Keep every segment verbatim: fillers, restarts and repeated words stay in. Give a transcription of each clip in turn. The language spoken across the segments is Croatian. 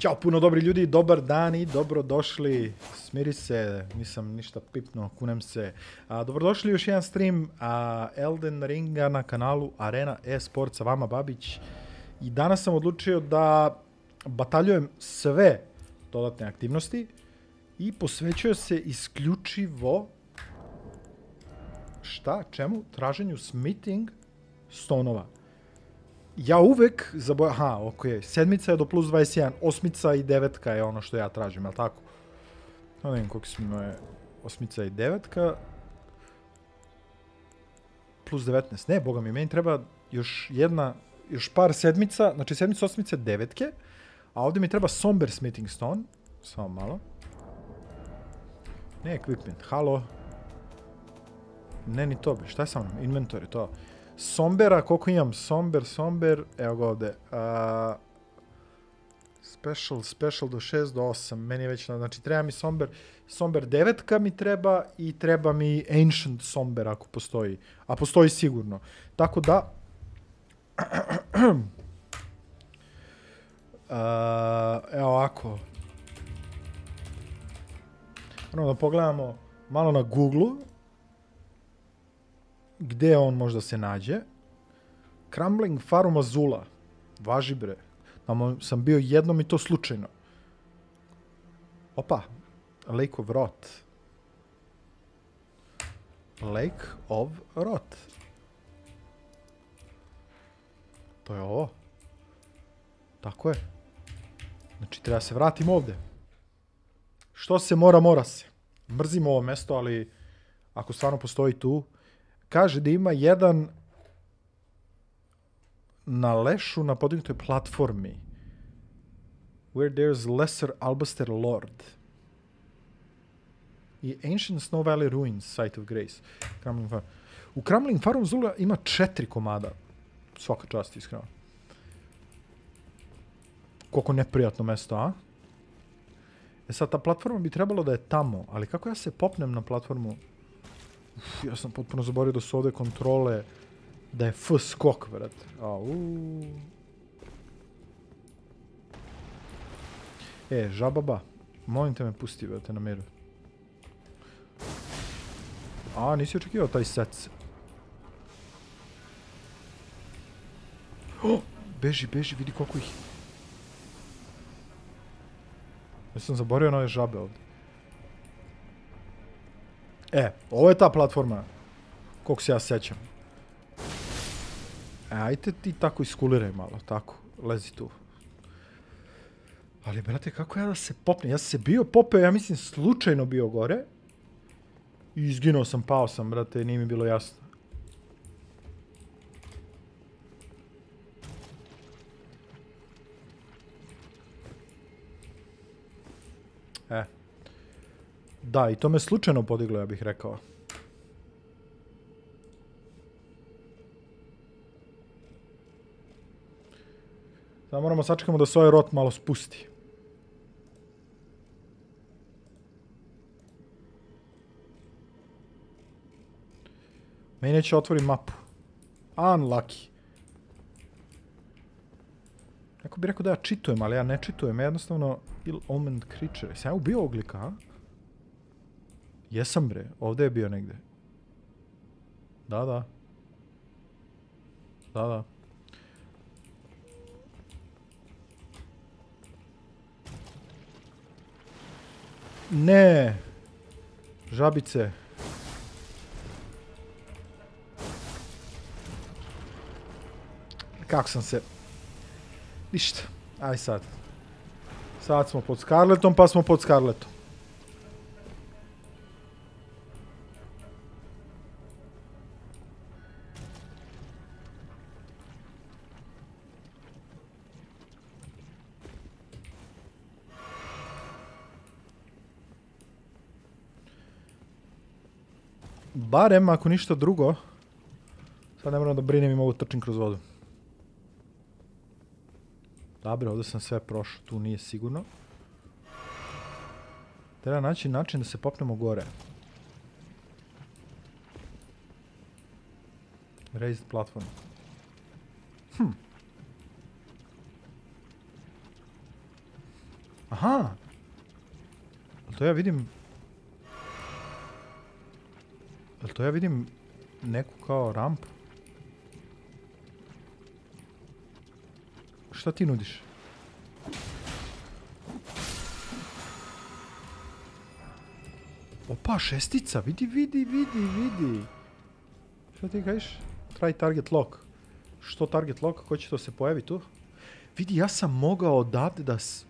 Ćao puno dobri ljudi, dobar dan i dobrodošli. Smiri se, nisam ništa pipnuo, kunem se. A, dobrodošli u još jedan stream a, Elden Ringa na kanalu Arena eSport sa vama Babić. I danas sam odlučio da bataljujem sve dodatne aktivnosti i posvećujem se isključivo šta, čemu? Traženju smithing stonova. Ja uvek zaboravim, aha, ok, sedmica je do plus dvadeset jedan, osmica i devetka je ono što ja tražim, jel tako? Ne vidim koliko smo je, osmica i devetka, plus devetnaest, ne, boga mi, meni treba još jedna, još par sedmica, znači sedmica, osmice, devetke, a ovdje mi treba Somber Smithing Stone, samo malo. Ne equipment, halo. Ne ni to, šta je sa mnom, inventory, to. Sombera, koliko imam? Somber, Somber, evo ga ovdje. Uh, special, Special do šest do osam, meni je već, znači treba mi Somber, Somber devetka mi treba i treba mi Ancient Somber ako postoji, a postoji sigurno. Tako da, uh, evo ovako, moramo da pogledamo malo na Google-u, gdje on možda se nađe. Crumbling Farm Azula. Važi bre. Tamo sam bio jednom i to slučajno. Opa. Lake of Rot. Lake of Rot. To je ovo. Tako je. Znači treba se vratim ovdje. Što se mora, mora se. Mrzim ovo mesto, ali ako stvarno postoji tu, kaže da ima jedan na lešu na podignutoj platformi. Where there's lesser Albaster Lord. I Ancient Snow Valley Ruins, Site of Grace. Crumbling Farm. U Crumbling Farm Zula ima četiri komada. Svaka čast, iskreno. Koliko neprijatno mesto, a? E sad, ta platforma bi trebalo da je tamo, ali kako ja se popnem na platformu? Uf, ja sam potpuno zaboravio da su ovdje kontrole, da je F skok, vrat. Au. E, žababa, molim te me pusti, vrate, na miru. A, nisi očekivao taj set. Oh, beži, beži, vidi koliko ih. Ja sam zaboravio na ove žabe ovdje. E, ovo je ta platforma, koliko se ja sećam. E, ajte ti tako iskuliraj malo, tako, lezi tu. Ali, brate, kako ja da se popnem? Ja sam se bio popeo, ja mislim, slučajno bio gore. I izginuo sam, pao sam, brate, nije mi bilo jasno. E. Da, i to me slučajno podiglo, ja bih rekao. Sada moramo sačekamo da se ovaj rot malo spusti. Meni neće otvori mapu. Unlucky. Neko bi rekao da ja čitujem, ali ja ne čitujem. Ja jednostavno ill-omened creature. Sam ja ubio oglika, a? Jesam bre, ovdje je bio negdje. Da, da. Da, da. Ne. Žabice. Kako sam se... Ništa. Aj sad. Sad smo pod Scarletom, pa smo pod Scarletom. Barem, ako ništa drugo, sad ne moram da brinem i mogu trčim kroz vodu. Dobre, ovdje sam sve prošao, tu nije sigurno. Treba naći način da se popnemo gore. Raised platform. Hm. Aha! To ja vidim... Jel to ja vidim neku kao rampu? Šta ti nudiš? Opa, šestica, vidi, vidi, vidi, vidi. Šta ti kažeš? Try target lock. Što target lock? Ko će to se pojavi tu? Vidi, ja sam mogao odavde da... S...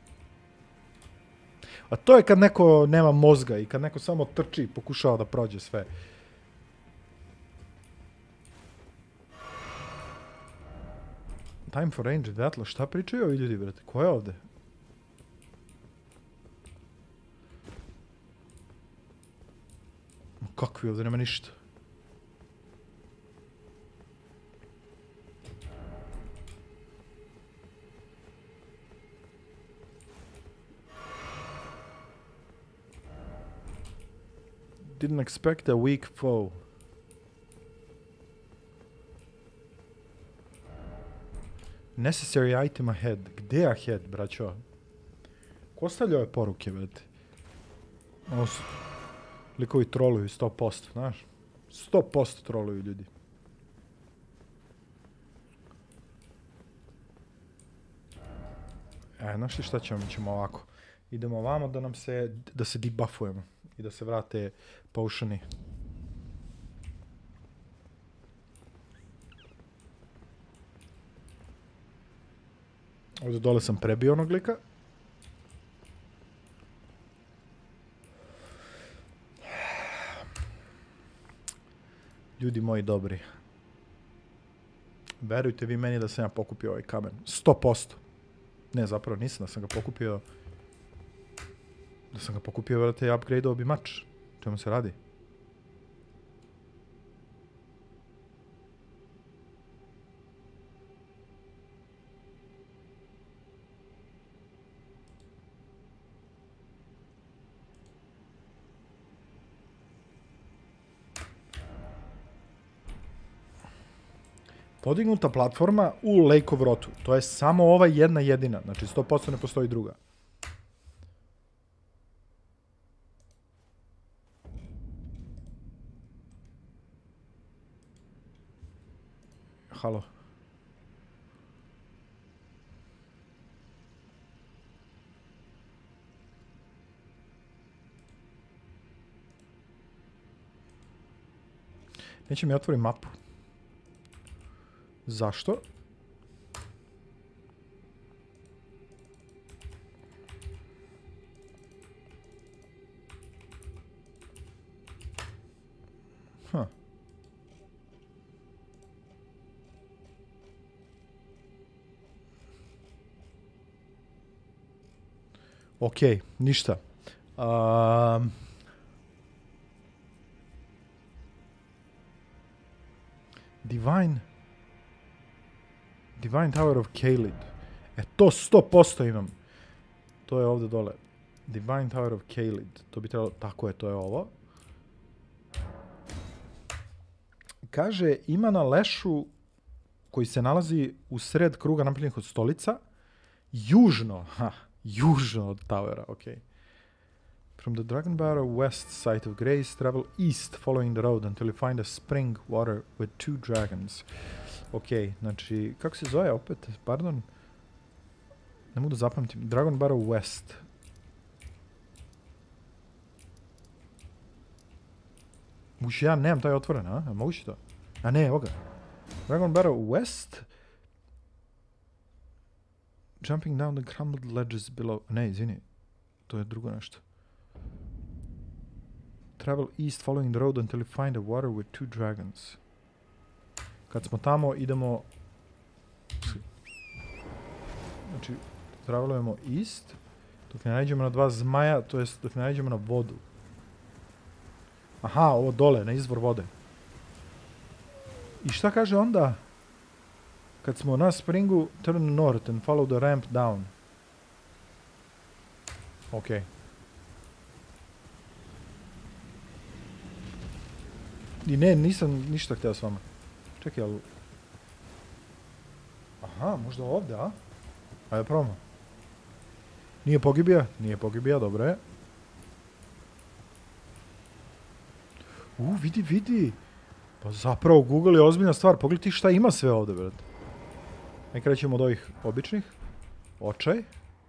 A to je kad neko nema mozga i kad neko samo trči i pokušava da prođe sve. Time for range battle. Šta pričaju ovi ljudi, brate? Ko je ovde? Kakvi ovdje, nema ništa. Didn't expect a weak foe. Necessary item ahead. Gdje ahead, braćo? Ko stavlja ove poruke, brate? Ovo su... Likovi troluju sto posto, znaš? sto posto troluju ljudi. E, znaš li šta ćemo? Mi ćemo ovako. Idemo ovamo da nam se, da se debuffujemo. I da se vrate potioni. Ovdje dole sam prebio onog lika. Ljudi moji dobri. Verujte vi meni da sam ja pokupio ovaj kamen. sto posto. Ne, zapravo nisam, da sam ga pokupio... Da sam ga pokupio, vrate, i upgrade-o bi mač. Čemu se radi? Podignuta platforma u Lake of Wrath. To je samo ova jedna jedina. Znači sto posto ne postoji druga. Halo. Neće mi otvori mapu. Zašto? Huh. Ok, ništa. Um, Divine... Divine Tower of Caelid. E, to sto posto imam. To je ovdje dole. Divine Tower of Caelid. To bi trebalo... Tako je, to je ovo. Kaže, ima na lešu koji se nalazi u sred kruga napravljenih od stolica. Južno. Ha, južno od Towera, ok. From the Dragon Barrow west site of Grace, travel east following the road until you find a spring water with two dragons. Ok, znači, kako se zove opet, pardon? Ne mogu da zapamtim. Dragon Barrow West. Moguće ja nemam taj otvoren, a? a moguće to? A ne, evo ga. Dragon Barrow West. Jumping down the crumbled ledges below. Ne, izvini. To je drugo nešto. Travel east following the road until you find a water with two dragons. Kad smo tamo, idemo... Znači, travelujemo east, dok ne nađemo na dva zmaja, to jest dok ne nađemo na vodu. Aha, ovo dole, na izvor vode. I šta kaže onda? Kad smo na springu, turn north and follow the ramp down. Ok. I ne, nisam ništa htio s vama. Čekaj, ali... Aha, možda ovdje, a? Ajde, probamo. Nije pogibija? Nije pogibija, dobro je. U, vidi, vidi. Pa zapravo Google je ozbiljna stvar. Pogledaj ti šta ima sve ovdje, brate. Nek krećemo od ovih običnih. Očaj.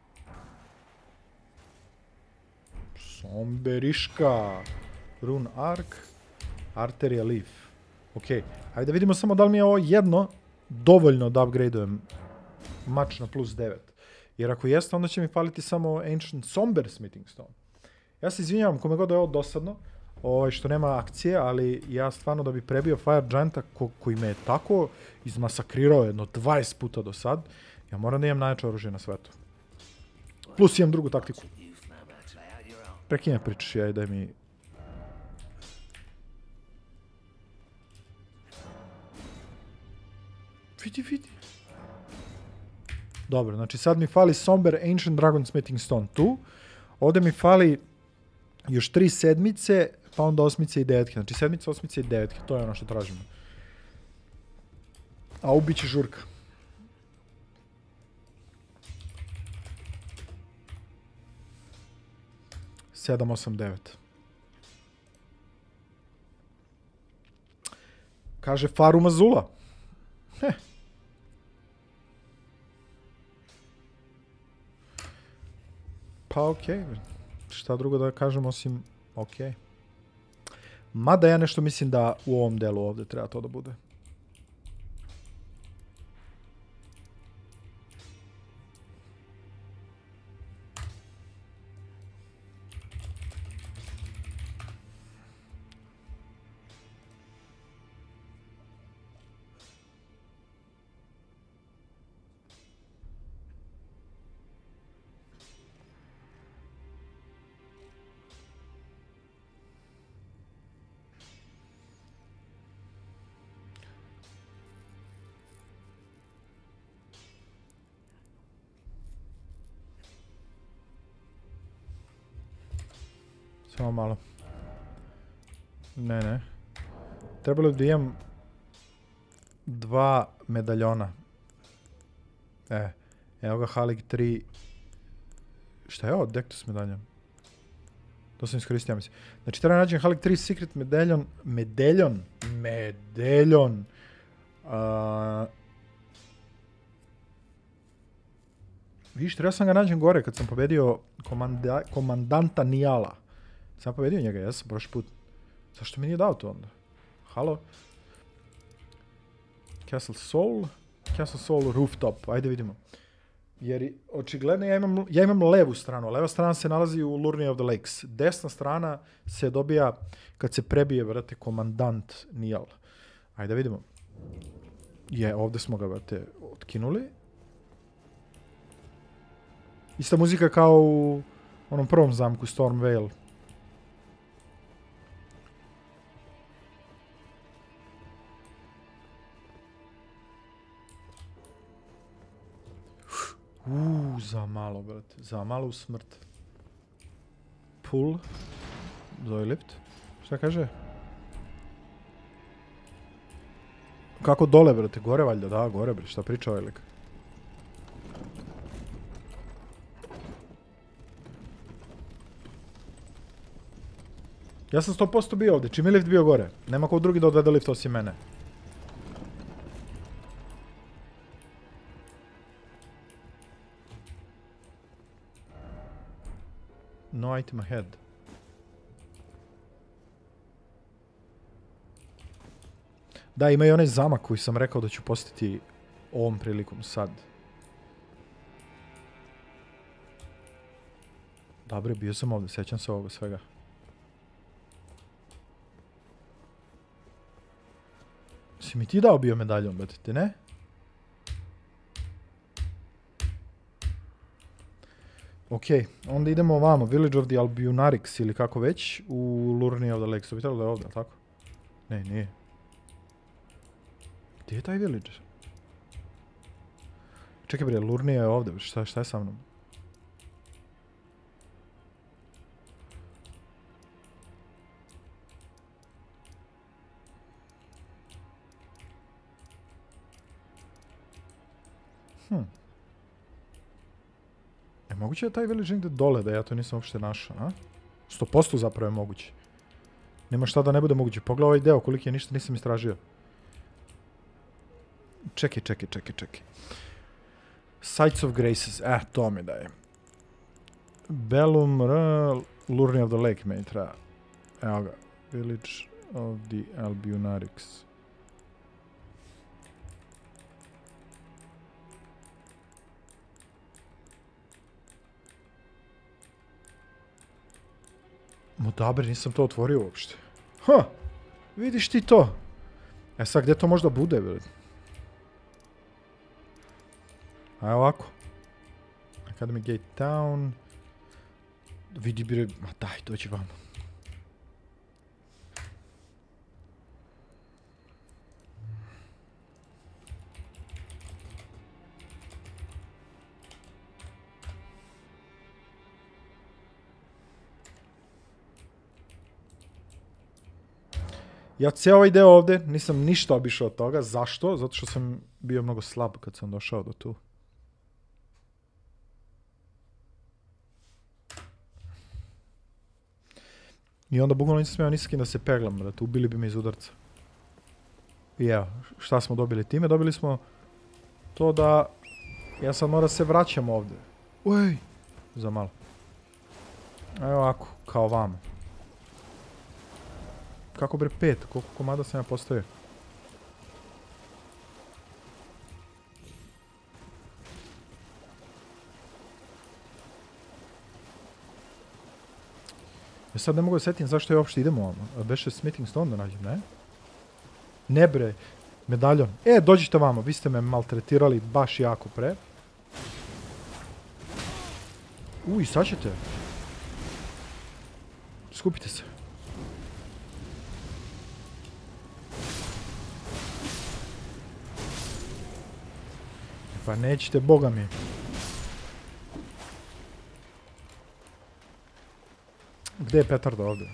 Somberiška. Rune Arc. Arteria Leaf. Ok, hajde da vidimo samo da li mi je ovo jedno dovoljno da upgradeujem mač na plus devet. Jer ako jeste, onda će mi faliti samo Ancient Somber Smithing Stone. Ja se izvinjavam kome god je ovo dosadno, ovaj, što nema akcije, ali ja stvarno da bi prebio Fire Gianta ko, koji me je tako izmasakrirao jedno dvadeset puta do sad, ja moram da imam najjače oružje na svetu. Plus imam drugu taktiku. Prekinja pričaš, ja i daj mi... Vidi, vidi. Dobro, znači sad mi fali Somber Ancient Dragon Smithing Stone tu. Ovdje mi fali još tri sedmice, pa onda osmice i devetke. Znači sedmice, osmice i devetke, to je ono što tražimo. A ubit će žurka. sedam, osam, devet. Kaže Faru Mazula. Heh. Pa okej, okay. Šta drugo da kažem osim okej. Okay. Mada ja nešto mislim da u ovom delu ovdje treba to da bude. Samo malo. Ne, ne. Trebalo bi da imam dva medaljona. E, evo ga Halig tri. Šta je ovo? Dectus medaljon. To sam iskoristio, mislim. Znači, treba nađem Halig tri Secret medaljon. Medaljon? Medaljon. Uh, Viš, treba sam ga nađem gore kad sam pobedio komanda, komandanta Nijala. Sam pobedio njega, jesam, prošli put. Zašto mi nije dao to onda? Halo? Castle Soul. Castle Soul Rooftop. Ajde vidimo. Jer očigledno ja imam, ja imam levu stranu. Leva strana se nalazi u Lurney of the Lakes. Desna strana se dobija kad se prebije, vrate, komandant Nijal. Ajde vidimo. Je, ovdje smo ga, vrate, otkinuli. Ista muzika kao u onom prvom zamku Stormveil. Uuu, za malo, brate. Za malu smrt. Pull. Zoilift. Šta kaže? Kako dole, brate? Gore valjda? Da, gore, brate. Šta priča ovaj lik? Ja sam sto posto bio ovdje. Čim je lift bio gore? Nema ko drugi da odvede lift osim mene. No item ahead. Da, ima i onaj zamak koji sam rekao da ću postiti ovom prilikom sad. Dobre, bio sam ovdje, sjećam se ovoga svega. Si mi ti dao bio medaljon, bete, ti ne? Ok, onda idemo ovamo, Village of the Albionarix ili kako već, u Lurney of the Lakes. To bi trebalo da je ovdje, tako? Ne, nije. Gdje je taj village? Čekaj bre, Lurney je ovdje, šta, šta je sa mnom? Hm. Moguće je taj village negdje dole, da ja to nisam uopšte našao, a? sto posto zapravo je moguće. Nema šta da ne bude moguće. Pogledaj ovaj deo, koliki je, ništa nisam istražio. Čekaj, čekaj, čekaj, čekaj. Sites of Graces, eh, to mi daje. Bellum, Lurni of the Lake meni treba. Evo ga, Village of the Albionarix. No dobro, nisam to otvorio uopšte. Ha, vidiš ti to. E sad, gdje to možda bude, bre? A ovako. Academy Gate Town. Vidi bre, ma daj, dođi vamo. Ja cijel ovaj deo ovdje nisam ništa obišao od toga. Zašto? Zato što sam bio mnogo slab kad sam došao do tu. I onda bukvalno nisam smio ni s kim da se peglam, brate. Ubili bi me iz udarca. I evo, šta smo dobili time? Dobili smo to da ja sad moram se vraćam ovdje. Uj, za malo. Evo ovako, kao vamo. Kako bre pet? Koliko komada sam ja postavio? Ja sad ne mogu da setim zašto ja uopšte idemo ovamo. Beše Smithing Stone da nađem, ne? Ne bre, medaljon. E, dođite vamo, vi ste me maltretirali baš jako pre. Uj, sad ćete. Skupite se. Pa nećete, boga mi. Gdje je petarda ovdje?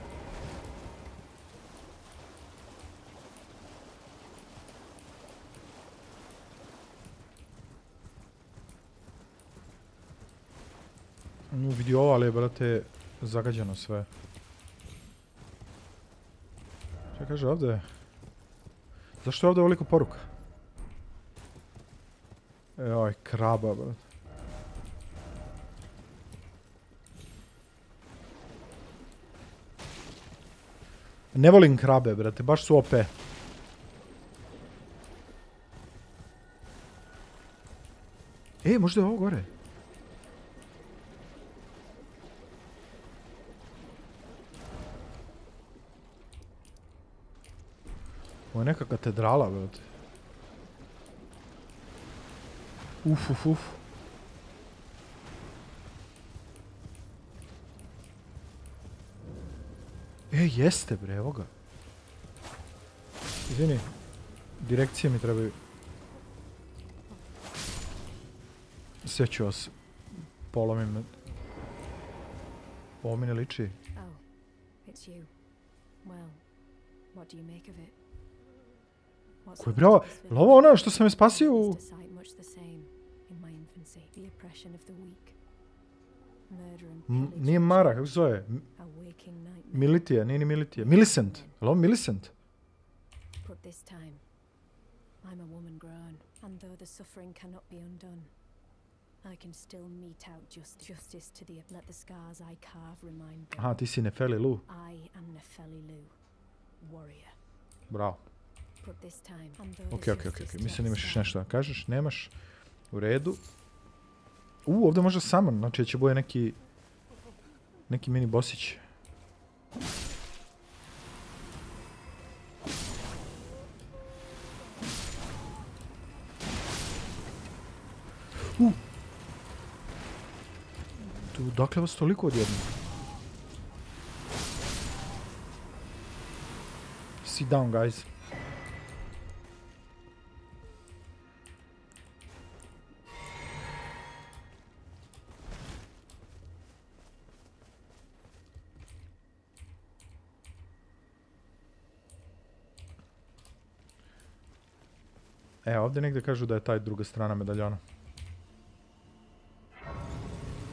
Nju vidi ovo, ali je, brate, zagađeno sve. Šta kaže ovdje? Zašto je ovdje ovoliko poruka? Oj, kraba, brate. Ne volim krabe, brate, baš su O P. E, možda je ovo gore. Ovo je neka katedrala, brate. Uf, uf, uf. E, jeste bre, evo ga. Izvini, direkcije mi trebaju. Sve ću vas polomim. Ovo mi ne liči. Oh, it's you. Well, what do you make of it? Koji bravo, je li ovo ona što sam je spasio u... M- nije Mara, kako se zove? Militija, nije ni Militija. Millicent, je li ovo Millicent? But this time, I'm a woman grown, and though the suffering cannot be undone, I can still mete out just justice to the let the scars I carve remind them. Aha, ti si Nefeli Lu. I am Nefeli Lu, warrior. Bravo. But this time, and though Ok, ok, ok, ok. Mislim imaš još nešto da kažeš, nemaš. U redu. U, ovdje može summon, znači će bude neki... Neki mini bossić. U! Tu, dakle vas toliko odjedno. Sit down, guys. E, ovdje negdje kažu da je taj druga strana medaljona.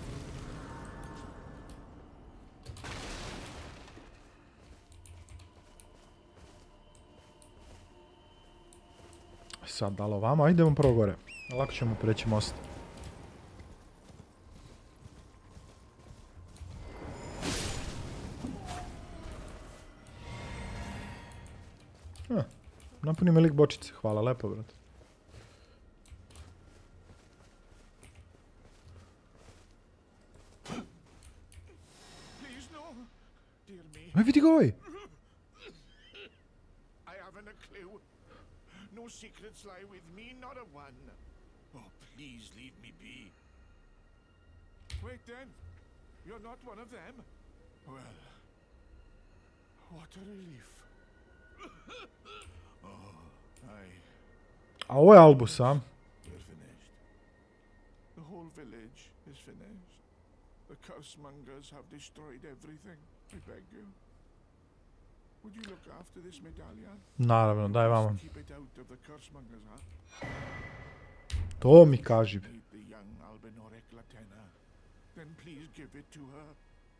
sad, da li ovamo? Ajde, idemo prvo gore. Lako ćemo preći most. Ah, napuni me lik bočice. Hvala, lepo, brat. Aj, vidi ga ovaj! No secrets lie with me, not a one. Oh, please leave me be. Wait then, you're not one of them? Well, what a relief. Oh, I... A ovo je Albus, a? We're finished. The whole village is finished. The cursemongers have destroyed everything. I beg you. Would you look after this medallion? Naravno, daj vama. Keep it out of the cursemongers, huh? To mi kaži. The young Albinoric Latena. Then please give it to her.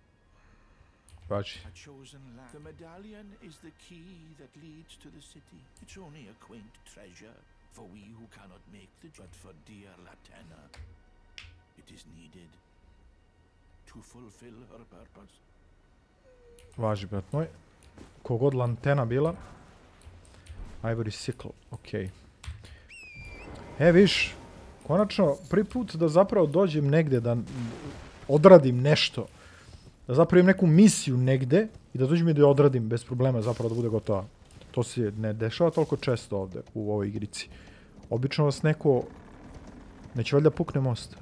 Važi. A chosen land. The medallion is the key that leads to the city. It's only a quaint treasure for we who cannot make the but for dear Latena. It is needed to fulfill her purpose. Važi, brat moj. Kogod lantena bila. Ivory sickle, okej. E, viš, konačno, prvi put da zapravo dođem negdje, da odradim nešto. Da zapravo imam neku misiju negdje i da dođem i da je odradim bez problema zapravo da bude gotova. To se ne dešava toliko često ovdje u ovoj igrici. Obično vas neko... Neće valjda pukne most.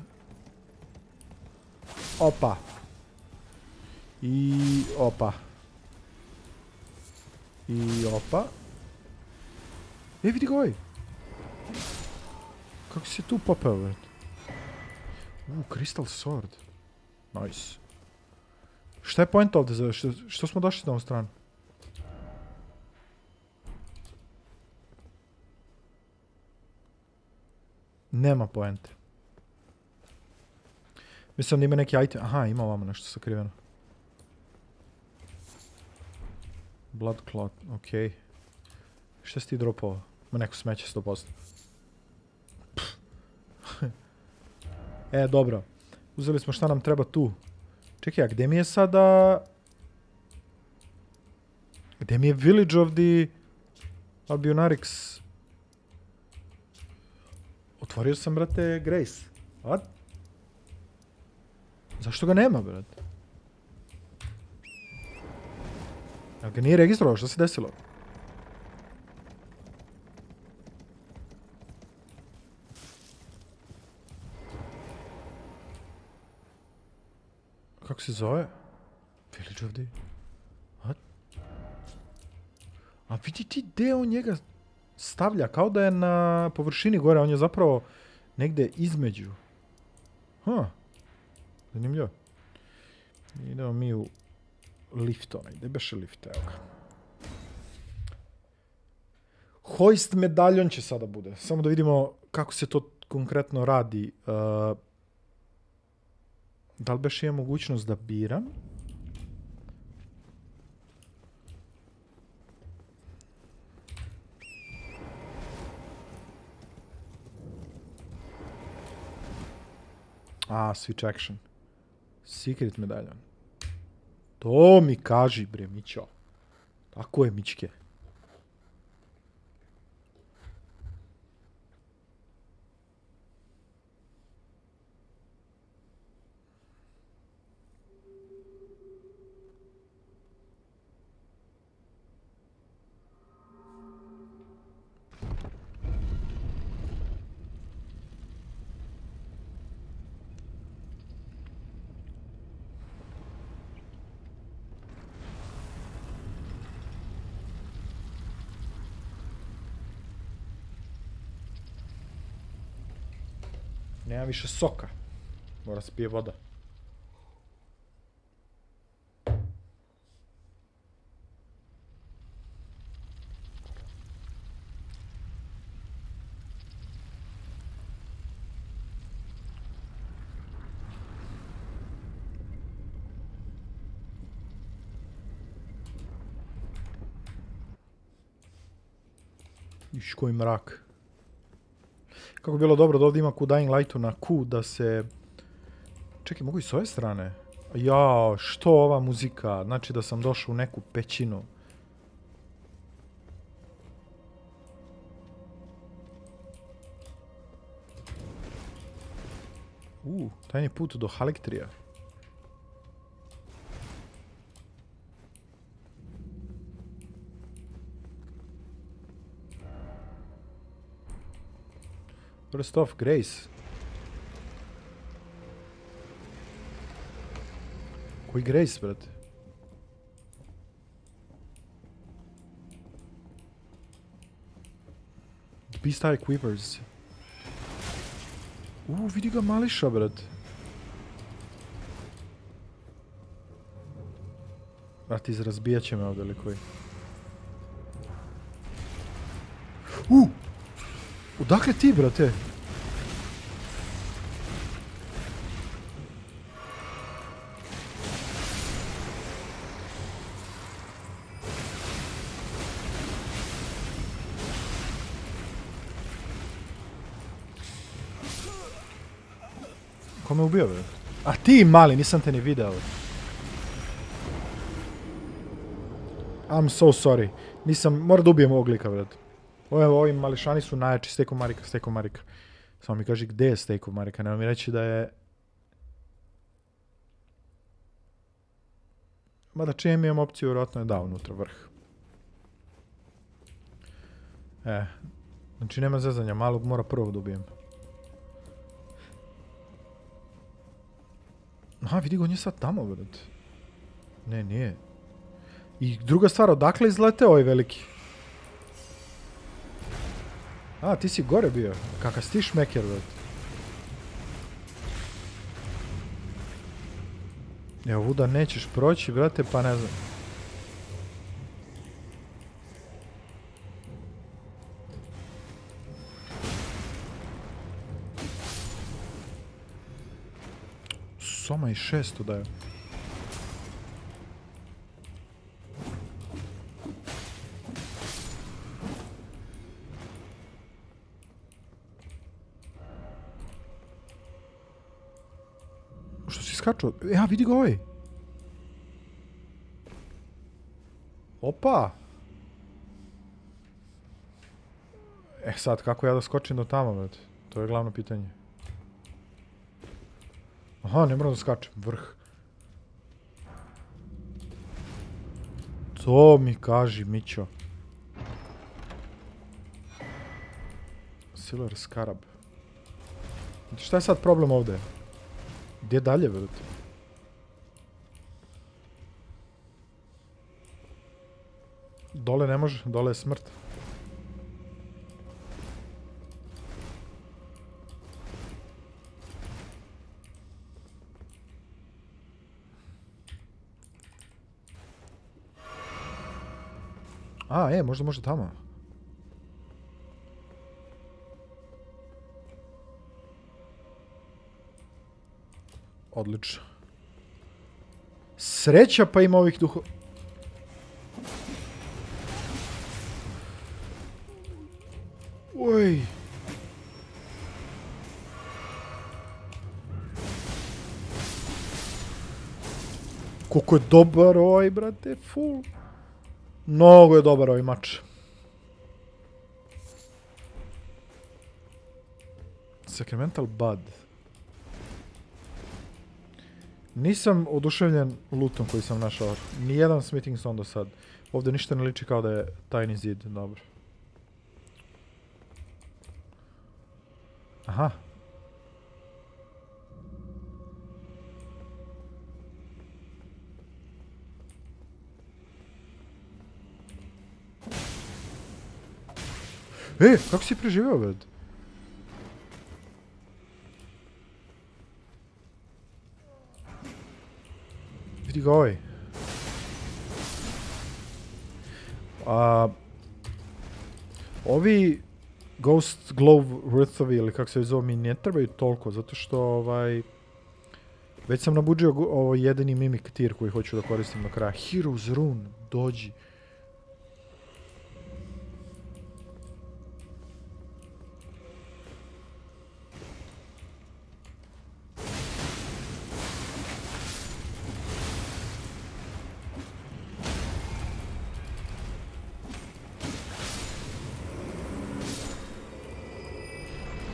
Opa. I opa. I opa. E, vidi ga ovaj. Kako si se tu popeo, vred? Uuu, Crystal Sword. Nice. Šta je point ovdje? Za, što, što smo došli na ovu stranu? Nema poente. Mislim da ima neki item. Aha, ima ovamo nešto sakriveno. Blood clot, okej. Okay. Šta si ti dropao? Ma neko smeće sto posto. E, dobro. Uzeli smo šta nam treba tu. Čekaj, a gdje mi je sada... Gdje mi je Village of the Albionarix? Otvorio sam, brate, Grace. What? Zašto ga nema, brate? Jel ga nije registrovao? Što se desilo? Kako se zove? Village of the... What? A vidi ti gdje on njega stavlja, kao da je na površini gore, on je zapravo negdje između. Huh. Zanimljivo. Idemo mi u lift onaj, gdje beše lift, evo ga. Hoist medaljon će sada bude. Samo da vidimo kako se to konkretno radi. Uh, da li beše imam mogućnost da biram? A, switch action. Secret medaljon. To mi kaži, bre, Mićo. Tako je, Mićke. Nema više soka. Mora se pije voda. Iš koji mrak. Kako bi bilo dobro da ovdje ima ku Dying Lightu na Q da se... Čekaj, mogu i s ove strane? Jao, što ova muzika? Znači da sam došao u neku pećinu. U, tajni put do Haliktrija. First off, Grace. Koji Grace, brate? Beast Eye Quivers. U, vidi ga mališa, brate. Brate, izrazbijat će me ovdje likovi. U! Odakle ti, brate? Ko me ubio, bre? A ti, mali, nisam te ni video. I'm so sorry. Nisam, mora da ubijem ovog lika, brate. Ovi, ovi mališani su najjači. Stejko Marika, Stejko Marika. Samo mi kaži gdje je Stejko Marika. Nema mi reći da je... Mada čim imam opciju, vjerojatno je da unutra vrh. E. Znači nema zezanja. Malog mora prvog da ubijem. Aha, vidi ga, on je sad tamo, brate. Ne, nije. I druga stvar, odakle izlete ovaj veliki? A, ti si gore bio. Kakav si ti šmeker, brate. Evo, vuda nećeš proći, brate, pa ne znam. Soma i šesto daju. Što si skačao? Ja, vidi ga ovaj. Opa! E sad, kako ja da skočim do tamo, brate? To je glavno pitanje. Aha, ne moram da skačem. Vrh. To mi kaži, Mićo. Silver Scarab. Šta je sad problem ovdje? Gdje dalje, brate? Dole ne može, dole je smrt. A, e, možda može tamo. Odlično. Sreća pa ima ovih duho... Oj. Koliko je dobar ovaj, brate, full. Mnogo je dobar ovaj mač. Sacramental Bud. Nisam oduševljen lootom koji sam našao. Nijedan smithing stone do sad. Ovdje ništa ne liči kao da je tajni zid. Dobro. Aha. E, kako si preživio, bed? Vidi ga ovaj. A, ovi Ghost Glove Wraithovi, ili kako se zove, mi ne trebaju toliko, zato što ovaj... Već sam nabuđio ovo jedini mimik tir koji hoću da koristim do kraja. Heroes Rune, dođi.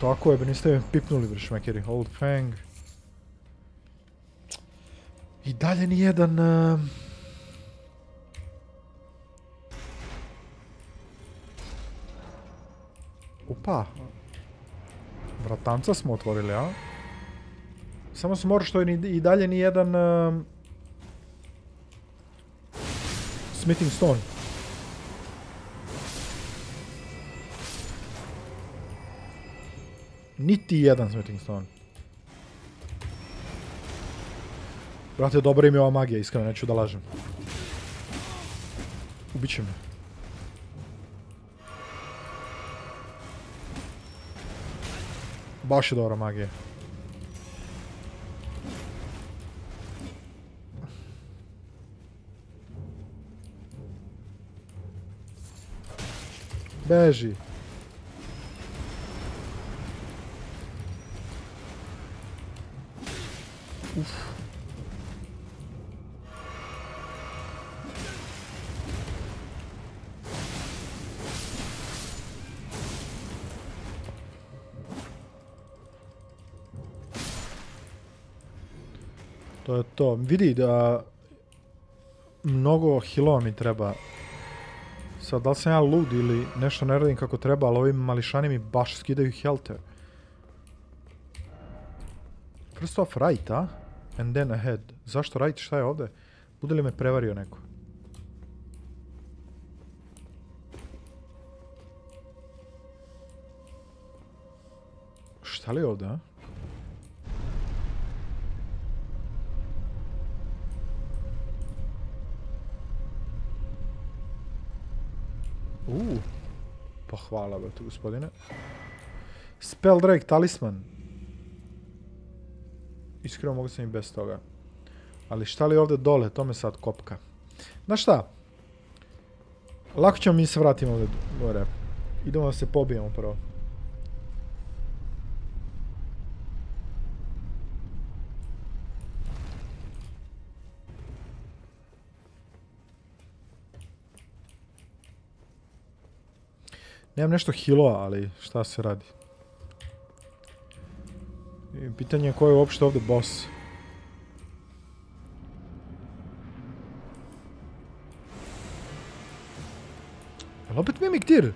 Tako je, ba niste me pipnuli, vršmekeri. Old Fang. I dalje nijedan... Uh... Upa. Vratanca smo otvorili, a? Samo se mora što je ni, i dalje nijedan... Uh... Smithing Stone. Niti jedan Smithing Stone. Brate, dobra im je ova magija, iskreno, neću da lažem. Ubiće me. Baš je dobra magija. Beži. Uf. To je to. Vidi da mnogo hilova mi treba. Sad, da li sam ja lud ili nešto ne radim kako treba, ali ovi mališani mi baš skidaju helte. First off right, a? And then ahead. Zašto right? Šta je ovdje? Bude li me prevario neko? Šta li je ovdje, a? Uuu. Pa hvala, brate, gospodine. Spell Drake, talisman. Iskreno mogu sam i bez toga. Ali šta li ovdje dole? To me sad kopka. Znaš šta? Lako ćemo mi se vratimo ovdje gore. Idemo da se pobijemo prvo. Nemam nešto healova, ali šta se radi? I pitanje je ko je uopšte ovdje boss. Jel opet Mimic Tear?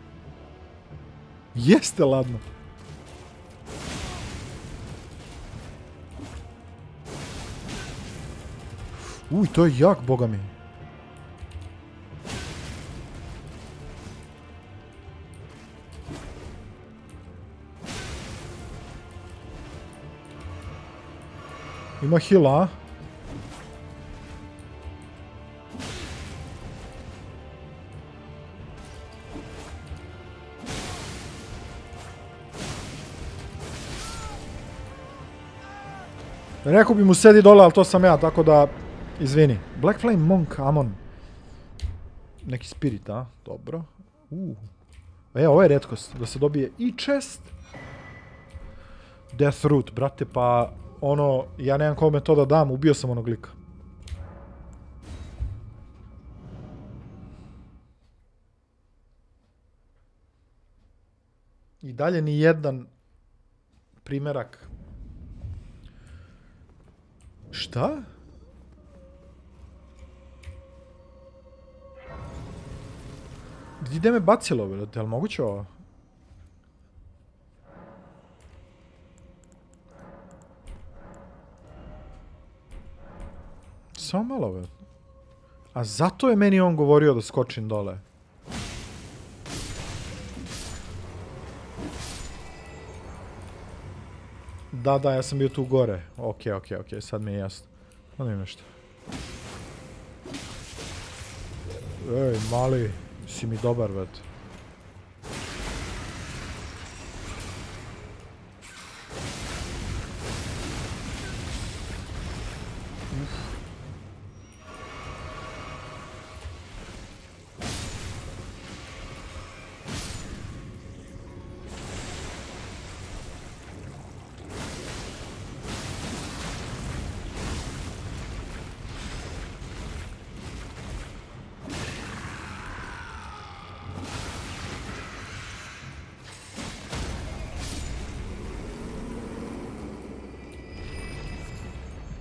Jeste, ladno. Uj, to je jak, boga mi. Ima heal, a? Rekao bi mu sedi dole, ali to sam ja, tako da... Izvini. Black Flame Monk, Amon. Neki spirit, a? Dobro. Uh. E, ovo je retkost. Da se dobije i chest. Death Root, brate, pa... Ono, ja nemam kome to da dam, ubio sam onog lika. I dalje ni jedan primjerak. Šta? Gdje me bacilo, brate, jel moguće ovo? Samo malo, brate. A zato je meni on govorio da skočim dole. Da, da, ja sam bio tu gore. Okej, okej, okej, sad mi je jasno. Onda mi nešto. Ej, mali, si mi dobar, brate.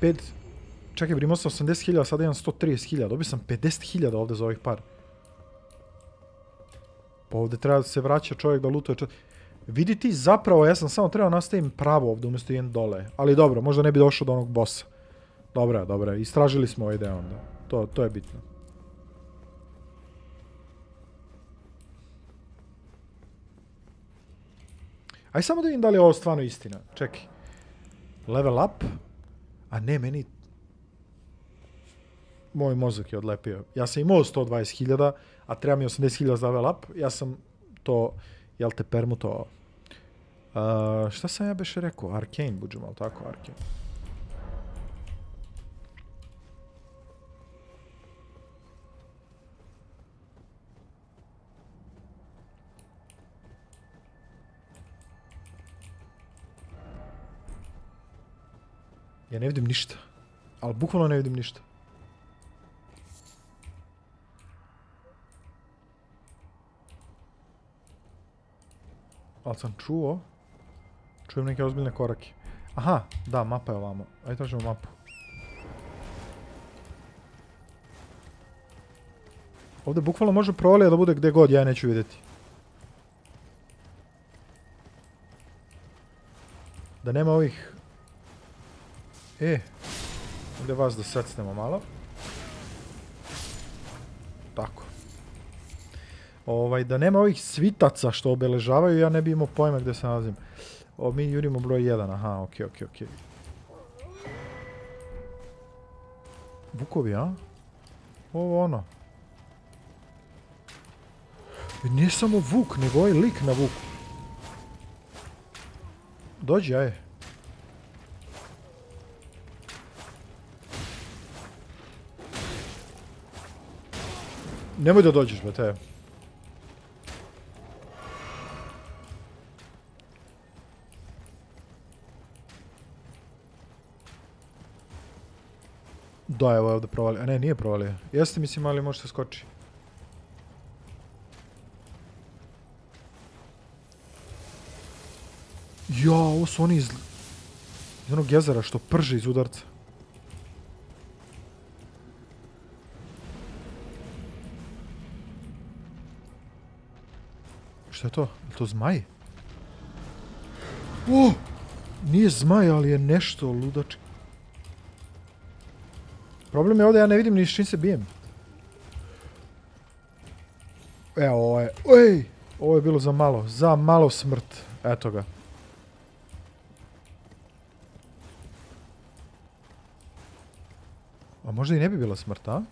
pet... Čekaj, bre, imao sam osamdeset hiljada, sada imam sto trideset hiljada. Dobio sam pedeset hiljada ovdje za ovih par. Pa ovdje treba da se vraća čovjek da lutuje čovjek. Vidi ti, zapravo, ja sam samo trebao nastavim pravo ovdje umjesto jedan dole. Ali dobro, možda ne bi došao do onog bossa. Dobro, dobro, istražili smo ovaj deo onda. To, to je bitno. Aj samo da vidim da li je ovo stvarno istina. Čekaj. Level up. A ne, meni... Moj mozak je odlepio. Ja sam imao sto dvadeset hiljada, a treba mi osamdeset hiljada za level up. Ja sam to, jel te, permutovao. Uh, šta sam ja beše rekao? Arcane, buđemo, ali tako, Arcane. Ja ne vidim ništa. Ali bukvalno ne vidim ništa. Ali sam čuo. Čujem neke ozbiljne korake. Aha, da, mapa je ovamo. Ajde tražimo mapu. Ovdje bukvalno može provalija da bude gdje god, ja neću vidjeti. Da nema ovih... E, ovdje vas da secnemo malo. Tako. Ovaj, da nema ovih svitaca što obeležavaju, ja ne bi imao pojma gdje se nalazim. O, mi jurimo broj jedan, aha, okej, okej, okej. Vukovi, a? Ovo ono. I nije samo Vuk, nego ovaj lik na Vuku. Dođi, aj. Nemoj da dođeš, be, te. Da, evo je ovdje provalio. A ne, nije provalio. Jeste, mislim, ali može se skoči. Ja, ovo su oni iz... iz onog jezera što prže iz udarca. Šta je to? Je to zmaj? O! Nije zmaj, ali je nešto ludački. Problem je ovdje, ja ne vidim ni s čim se bijem. Evo, ovo je... Ej! Ovo je bilo za malo. Za malo smrt. Eto ga. A možda i ne bi bila smrt, a?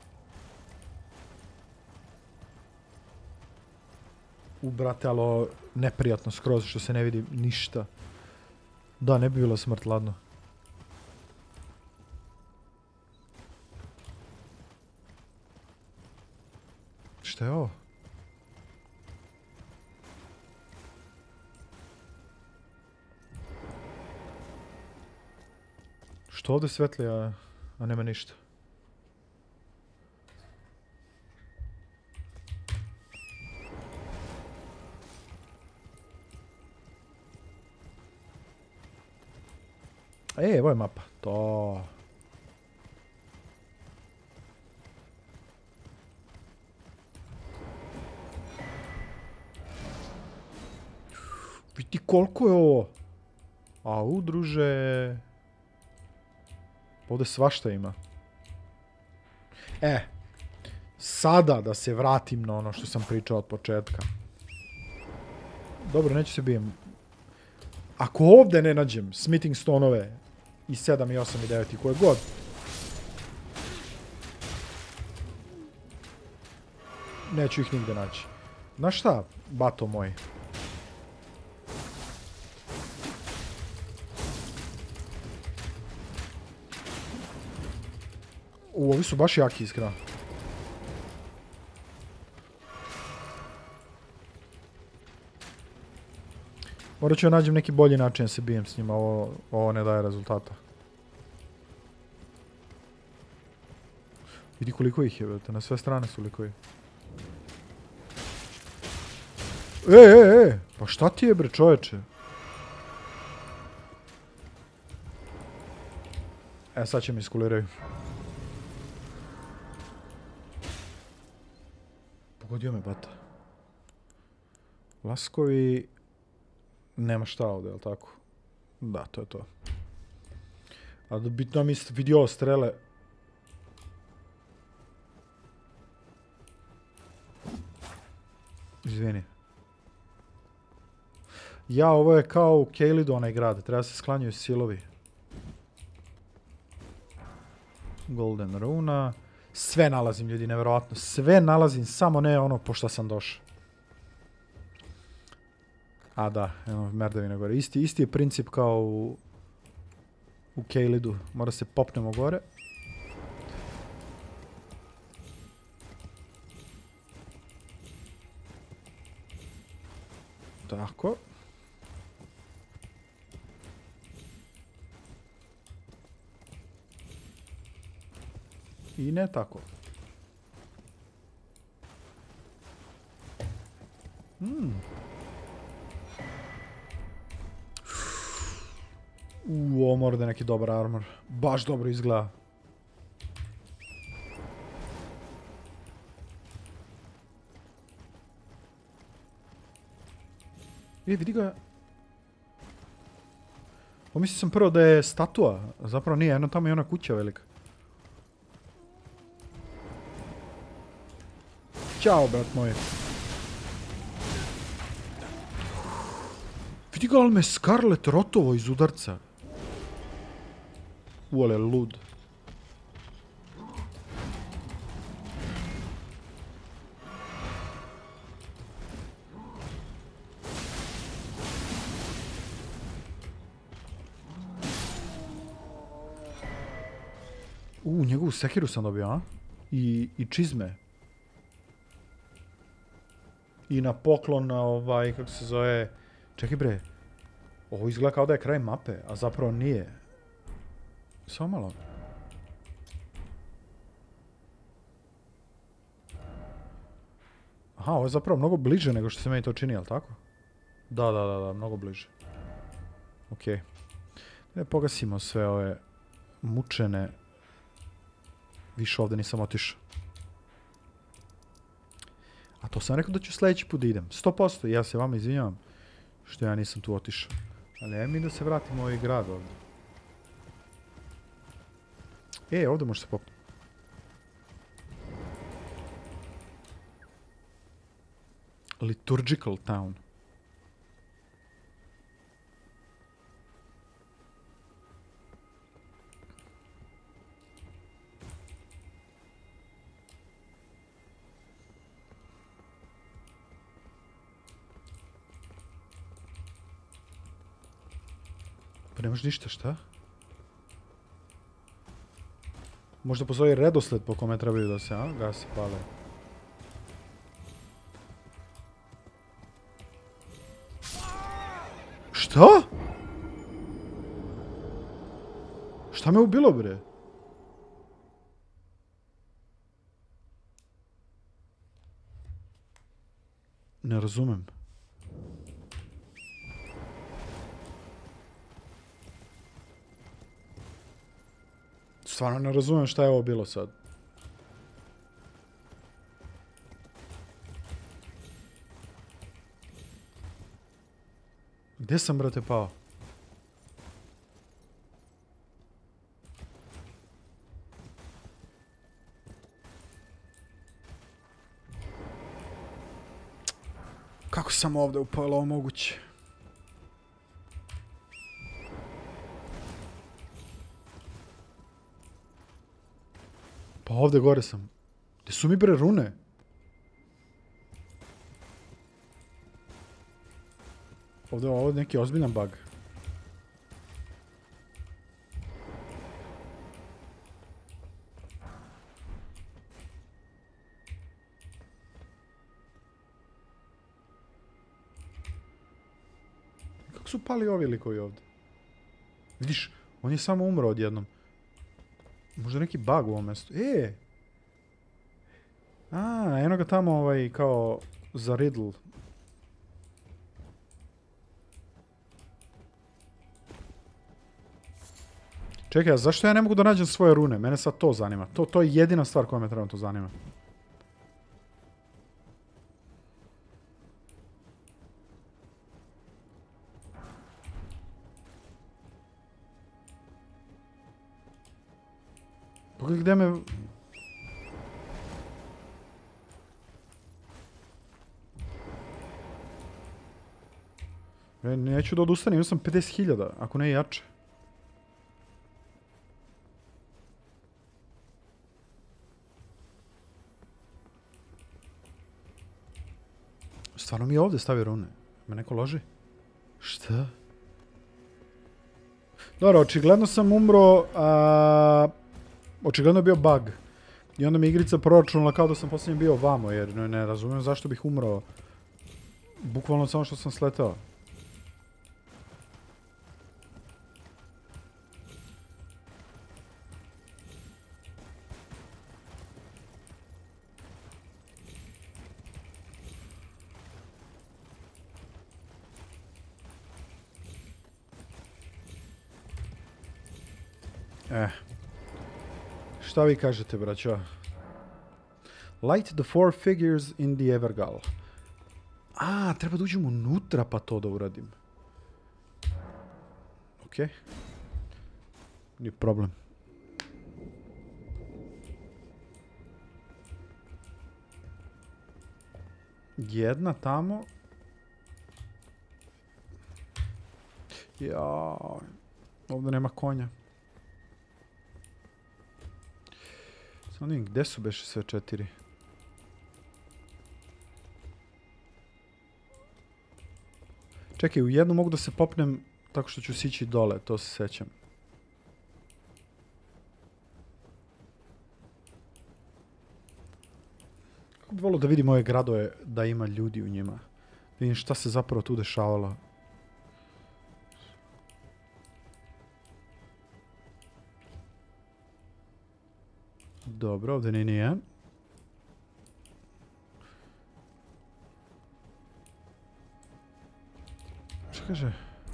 U, brate, ali neprijatno skroz što se ne vidi ništa. Da, ne bi bila smrt, ladno. Šta je ovo? Što ovdje svetli, a, a nema ništa? E, evo je mapa. To... Vidi koliko je ovo. Au, druže. Ovdje svašta ima. E. Sada da se vratim na ono što sam pričao od početka. Dobro, neću se bijem. Ako ovdje ne nađem smithing stoneove i sedam i osam i devet i koje god. Neću ih nigde naći. Znaš šta, bato moj? U, ovi su baš jaki, iskreno. Morat ću nađem neki bolji način da se bijem s njima, ovo, ovo ne daje rezultata. Vidi koliko ih je, vedete, na sve strane su likovi. E, e, e, pa šta ti je, bre, čoveče? E, sad će mi iskuliraju. Pogodio me bata. Laskovi... Nema šta ovdje, jel tako? Da, to je to. A bitno mi vidio strele. Izvini. Ja, ovo je kao u Caelidu onaj grad. Treba se sklanjaju silovi. Golden runa. Sve nalazim, ljudi, nevjerojatno. Sve nalazim, samo ne ono po što sam došao. A da, evo, merdevina gore. Isti, isti je princip kao u, u Caelidu. Mora se popnemo gore. Tako. I ne tako. Hmm. Uuu, ovo mora da je neki dobar armor. Baš dobro izgleda. E, vidi ga. Pomislio sam prvo da je statua. Zapravo nije, jedno tamo je ona kuća velika. Ćao, brat moj. Vidi ga, ali me Scarlet rotovo iz udarca. Uole, lud. U, njegovu sekiru sam dobio, a? I, i čizme. I na poklon na ovaj, kako se zove... Čekaj bre. Ovo izgleda kao da je kraj mape, a zapravo nije. Samo malo. Aha, ovo je zapravo mnogo bliže nego što se meni to čini, jel tako? Da, da, da, da, mnogo bliže. Okej. Ne pogasimo sve ove mučene. Više ovdje nisam otišao. A to sam rekao da ću sljedeći put da idem. sto posto. Ja se vama izvinjavam što ja nisam tu otišao. Ali ajme mi da se vratimo u ovaj grad ovdje. E, ovdje može se popiti. Liturgical town. Pa ne može ništa, šta? Možda postoji redosled po kome trebaju da se, a? Gasi, pale. Šta? Šta me ubilo, bre? Ne razumem. Stvarno ne razumem šta je ovo bilo sad. Gdje sam, brate, pao? Kako sam ovdje upao, je li ovo moguće? Pa ovdje gore sam. Gdje su mi, bre, rune? Ovdje je ovo neki ozbiljan bug. Kako su pali ovi likovi ovdje? Vidiš, on je samo umro odjednom. Možda neki bug u ovom mjestu. E! A, eno ga tamo ovaj kao za riddle. Čekaj, a zašto ja ne mogu da nađem svoje rune? Mene sad to zanima. To, to je jedina stvar koja me trenutno zanima. Pogledaj gdje me... E, neću da odustanem, imam sam pedeset hiljada, ako ne jače. Stvarno mi je ovdje stavio rune. Me neko loži? Šta? Dobro, očigledno sam umro, a... Očigledno je bio bug. I onda mi igrica proračunala kao da sam posljednji bio vamo, jer ne, ne razumijem zašto bih umro. Bukvalno samo što sam sletao. Eh. Šta vi kažete, braćo? Light the four figures in the Evergal. A, treba da uđem unutra pa to da uradim. Okej. Okay. Nije problem. Jedna tamo. Jao. Ovdje nema konja. Samo vidim, gdje su beše sve četiri? Čekaj, u jednu mogu da se popnem tako što ću sići dole, to se sećam. Kako bi volio da vidim ove gradove, da ima ljudi u njima. Vidim šta se zapravo tu dešavalo. Dobro, ovdje ni nije. Što kaže?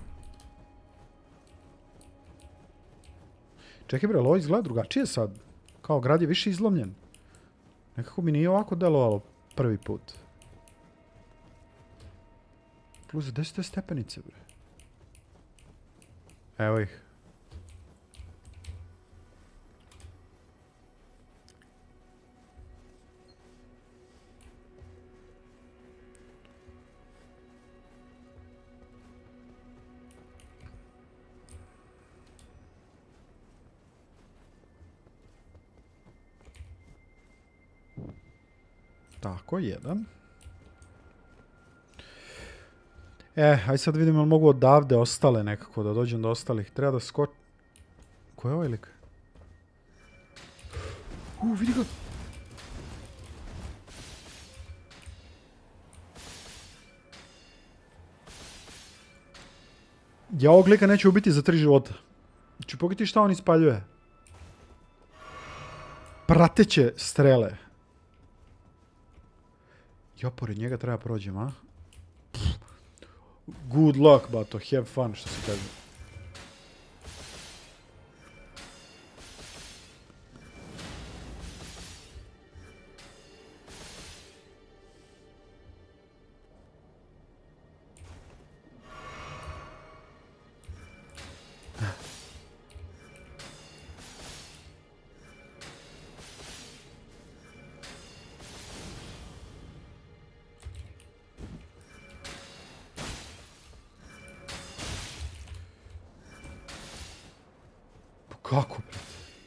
Čekaj bre, ovo izgleda drugačije sad. Kao grad je više izlomljen. Nekako mi nije ovako delovalo prvi put. Plus, gdje su te stepenice bre? Evo ih. Tako, jedan. E, aj sad vidim ali mogu odavde ostale nekako da dođem do ostalih. Treba da skoč... Ko je ovaj lik? U, vidi ga! Ja ovog lika neću ubiti za tri života. Znači, pogledaj šta on ispaljuje. Prateće strele. Ja, pored njega treba prođem, a? Pff. Good luck, bato. Have fun, što se kaže. Kako, brate?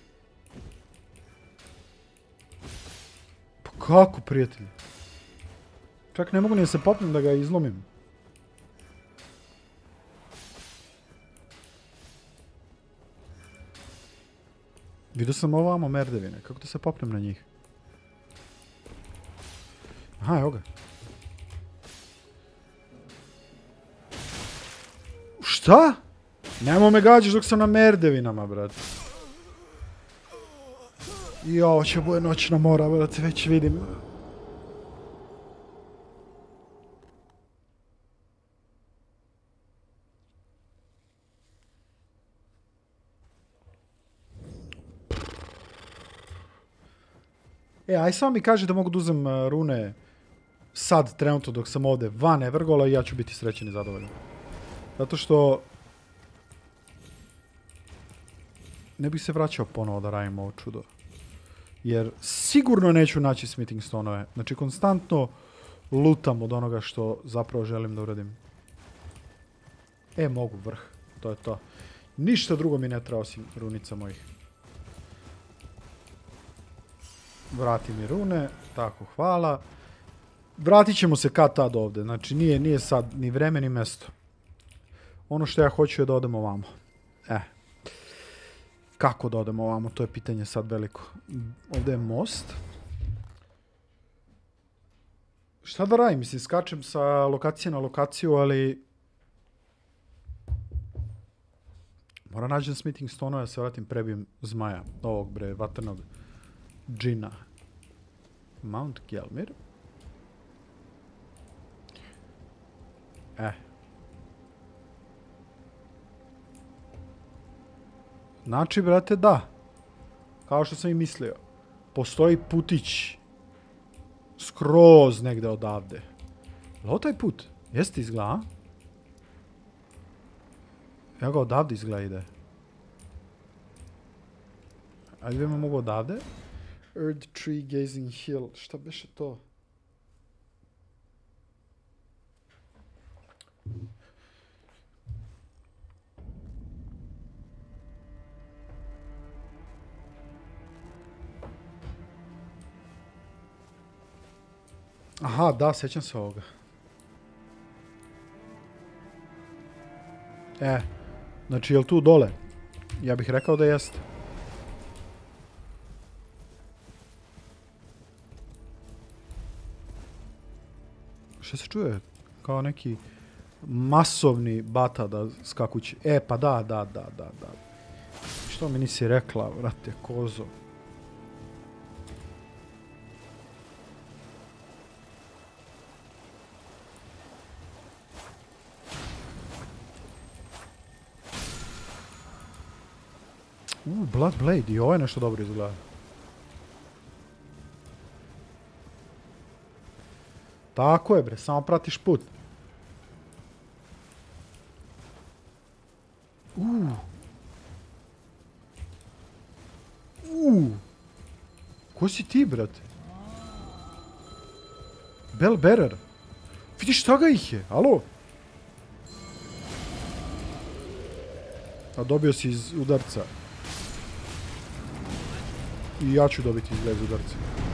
Pa kako, prijatelji? Čak ne mogu ni da se popnem da ga izlomim. Vidio sam ovamo merdevine. Kako da se popnem na njih? Aha, evo ga. Šta? Nemo me gađaš dok sam na merdevinama, brate. I ovo će bude noćna mora, brate, već vidim. E, aj samo mi kaže da mogu da uzem uh, rune sad, trenutno, dok sam ovdje van Evergola i ja ću biti srećen i zadovoljan. Zato što ne bih se vraćao ponovo da radim ovo čudo. Jer sigurno neću naći smithing stonove. Znači, konstantno lutam od onoga što zapravo želim da uradim. E, mogu vrh. To je to. Ništa drugo mi ne treba osim runica mojih. Vrati mi rune. Tako, hvala. Vratit ćemo se kad tad ovdje. Znači, nije, nije sad ni vreme ni mjesto. Ono što ja hoću je da odemo ovamo. E. Kako da odemo ovamo? To je pitanje sad veliko. Ovdje je most. Šta da radim? Mislim, skačem sa lokacije na lokaciju, ali moram nađem smithing stone-ove, se vratim, prebijem zmaja. Ovog, bre, vatrnog džina. Mount Gelmir. E. Znači, brate, da. Kao što sam i mislio. Postoji putić skroz negde odavde. Je li taj put? Jeste izgleda? Ja ga odavde izgleda ide. Ajde vidimo mogu odavde. Earth Tree Gazing Hill. Šta beše to? Aha, da, sjećam se ovoga. E, znači, je li tu dole? Ja bih rekao da jeste. Što se čuje? Kao neki masovni batada skakući. E, pa da, da, da, da, da. Što mi nisi rekla, vrate, kozo? Uuu, Blood Blade, i ovo je nešto dobro izgleda. Tako je, bre, samo pratiš put. Uuu. Uuu. Ko si ti, brate? Bellbearer. Vidiš šta ga ih je, alo? A dobio si iz udarca. I ja ću dobiti iz udarca.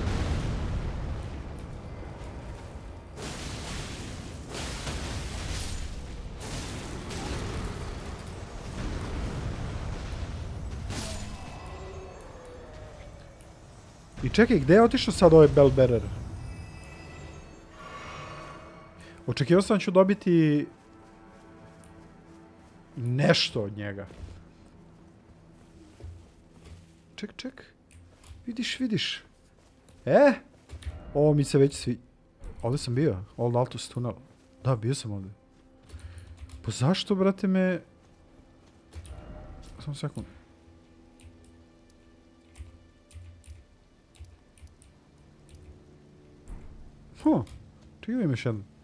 I čekaj, gdje je otišao sad ovaj Bellbearer? Očekivao sam ću dobiti nešto od njega. Ček, ček. Vidiš, vidiš. E? Ovo mi se već svi... Ovdje sam bio. Old Altus Tunnel. Da, bio sam ovdje. Pa zašto, brate, me... Samo sekund. Huh. Čekaj vidim još jedno.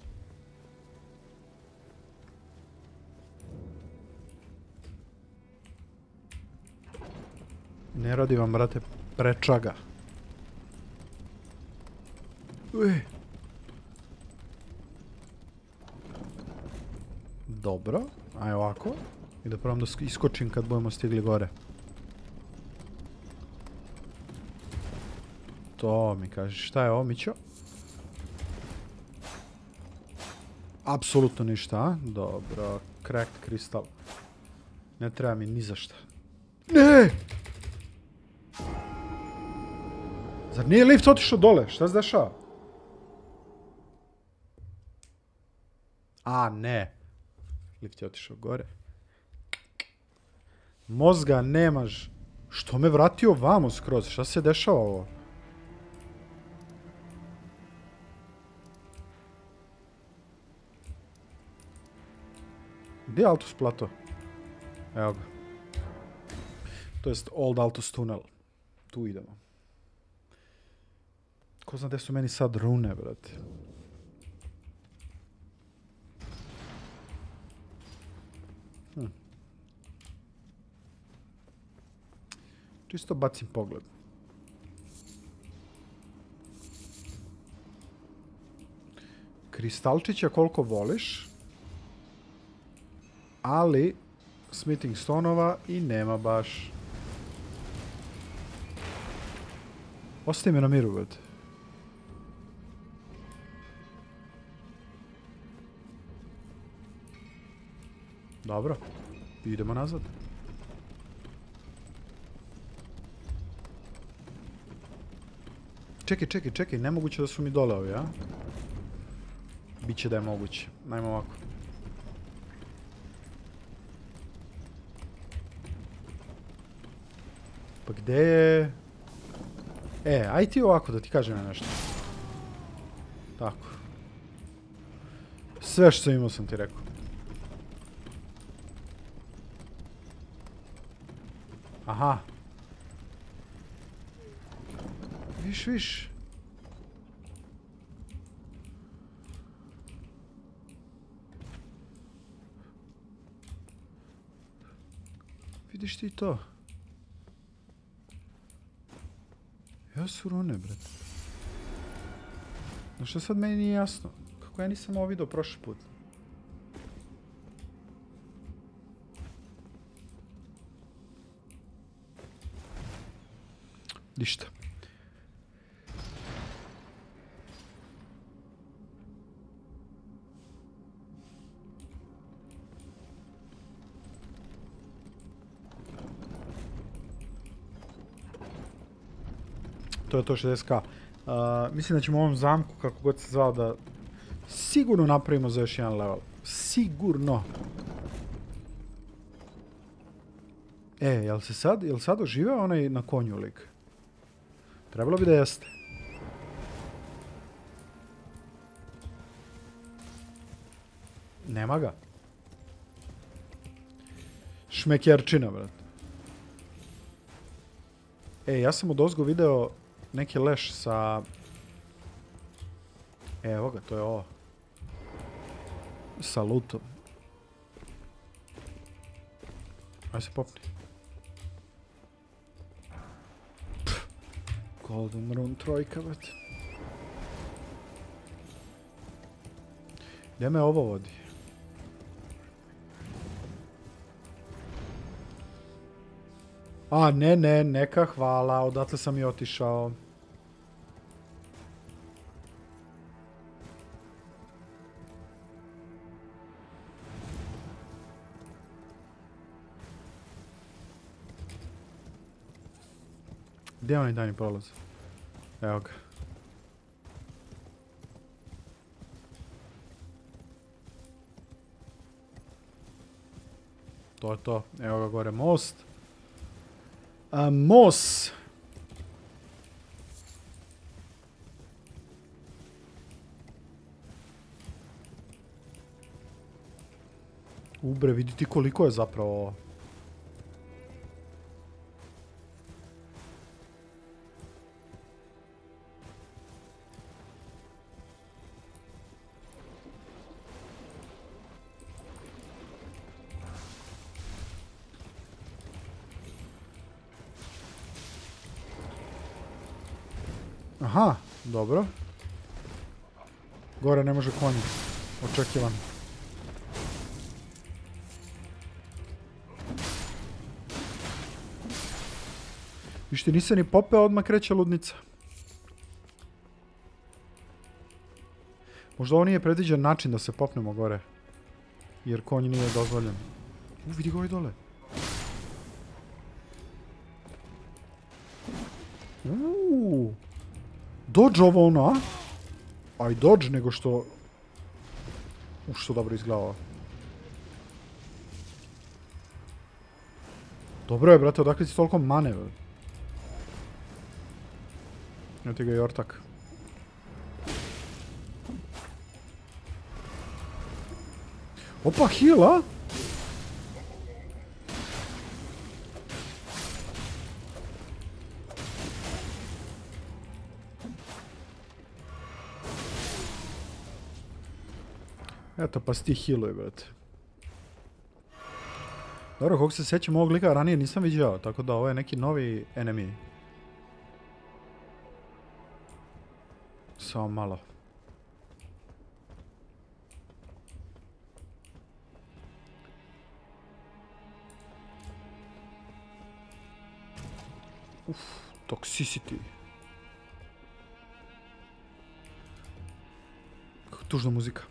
Ne radi vam, brate, prečaga. Uj. Dobro. Aj ovako. I da probam da iskočim kad budemo stigli gore. To mi kažeš. Šta je ovo, Mićo? Apsolutno ništa, a? Dobro. Cracked kristal. Ne treba mi ni za šta. Ne! Zar nije lift otišao dole? Šta se dešava? A, ne. Lift je otišao gore. Mozga nemaš. Što me vratio vamo skroz? Šta se dešava ovo? Gdje je Altus Plato? Evo ga. To jest Old Altus Tunnel. Tu idemo. Ko zna gde su meni sad rune, brate. Hm. Čisto bacim pogled. Kristalčića koliko voliš, ali smithing stonova i nema baš. Ostavi me na miru, brate. Dobro, idemo nazad. Čekaj, čekaj, čekaj, nemoguće da su mi dole ovi, a? Biće da je moguće. Najmo ovako. Pa gde je... E, aj ti ovako da ti kažem ja nešto. Tako. Sve što sam imao sam ti rekao. Aha. Viš, viš. Vidiš ti to? Ja su rune, brate. No što sad meni nije jasno? Kako ja nisam ovo vidio prošli put? Ništa. To je to šezdeset ka. Uh, mislim da ćemo u ovom zamku, kako god se zvao, da sigurno napravimo za još jedan level. Sigurno. E, jel se sad, jel sad oživeo onaj na konju lik? Trebalo bi da jeste. Nema ga. Šmekjerčina, brat. E, ja sam od ozgo video neki leš sa... Evo ga, to je ovo. Sa lutom. Aj se popni. Pff, Golden Rune trojka, već. Gdje me ovo vodi? A, ne, ne, neka hvala, odatle sam i otišao. Gdje je onaj tajni prolaz? Evo ga. To je to. Evo ga gore most. A, most. Ubre, vidi ti koliko je zapravo ovo. Aha, dobro. Gore ne može konji. Očekivan. Vište, nisam ni popeo, odmah kreće ludnica. Možda ovo nije predviđen način da se popnemo gore. Jer konj nije dozvoljen. U, vidi ga ovaj dole. Uuu. Dodge ovo ono, a? Aj dodge nego što... U, što dobro izgleda. Dobro je, brate, odakle si toliko mane, brate? Evo ti ga i ortak. Opa, heal, a? Eto, pa si ti healuj, brate. Dobro, kog se sjećam ovog lika ranije nisam vidio, tako da ovo je neki novi enemy. Samo malo. Uf, toxicity. Kako tužna muzika.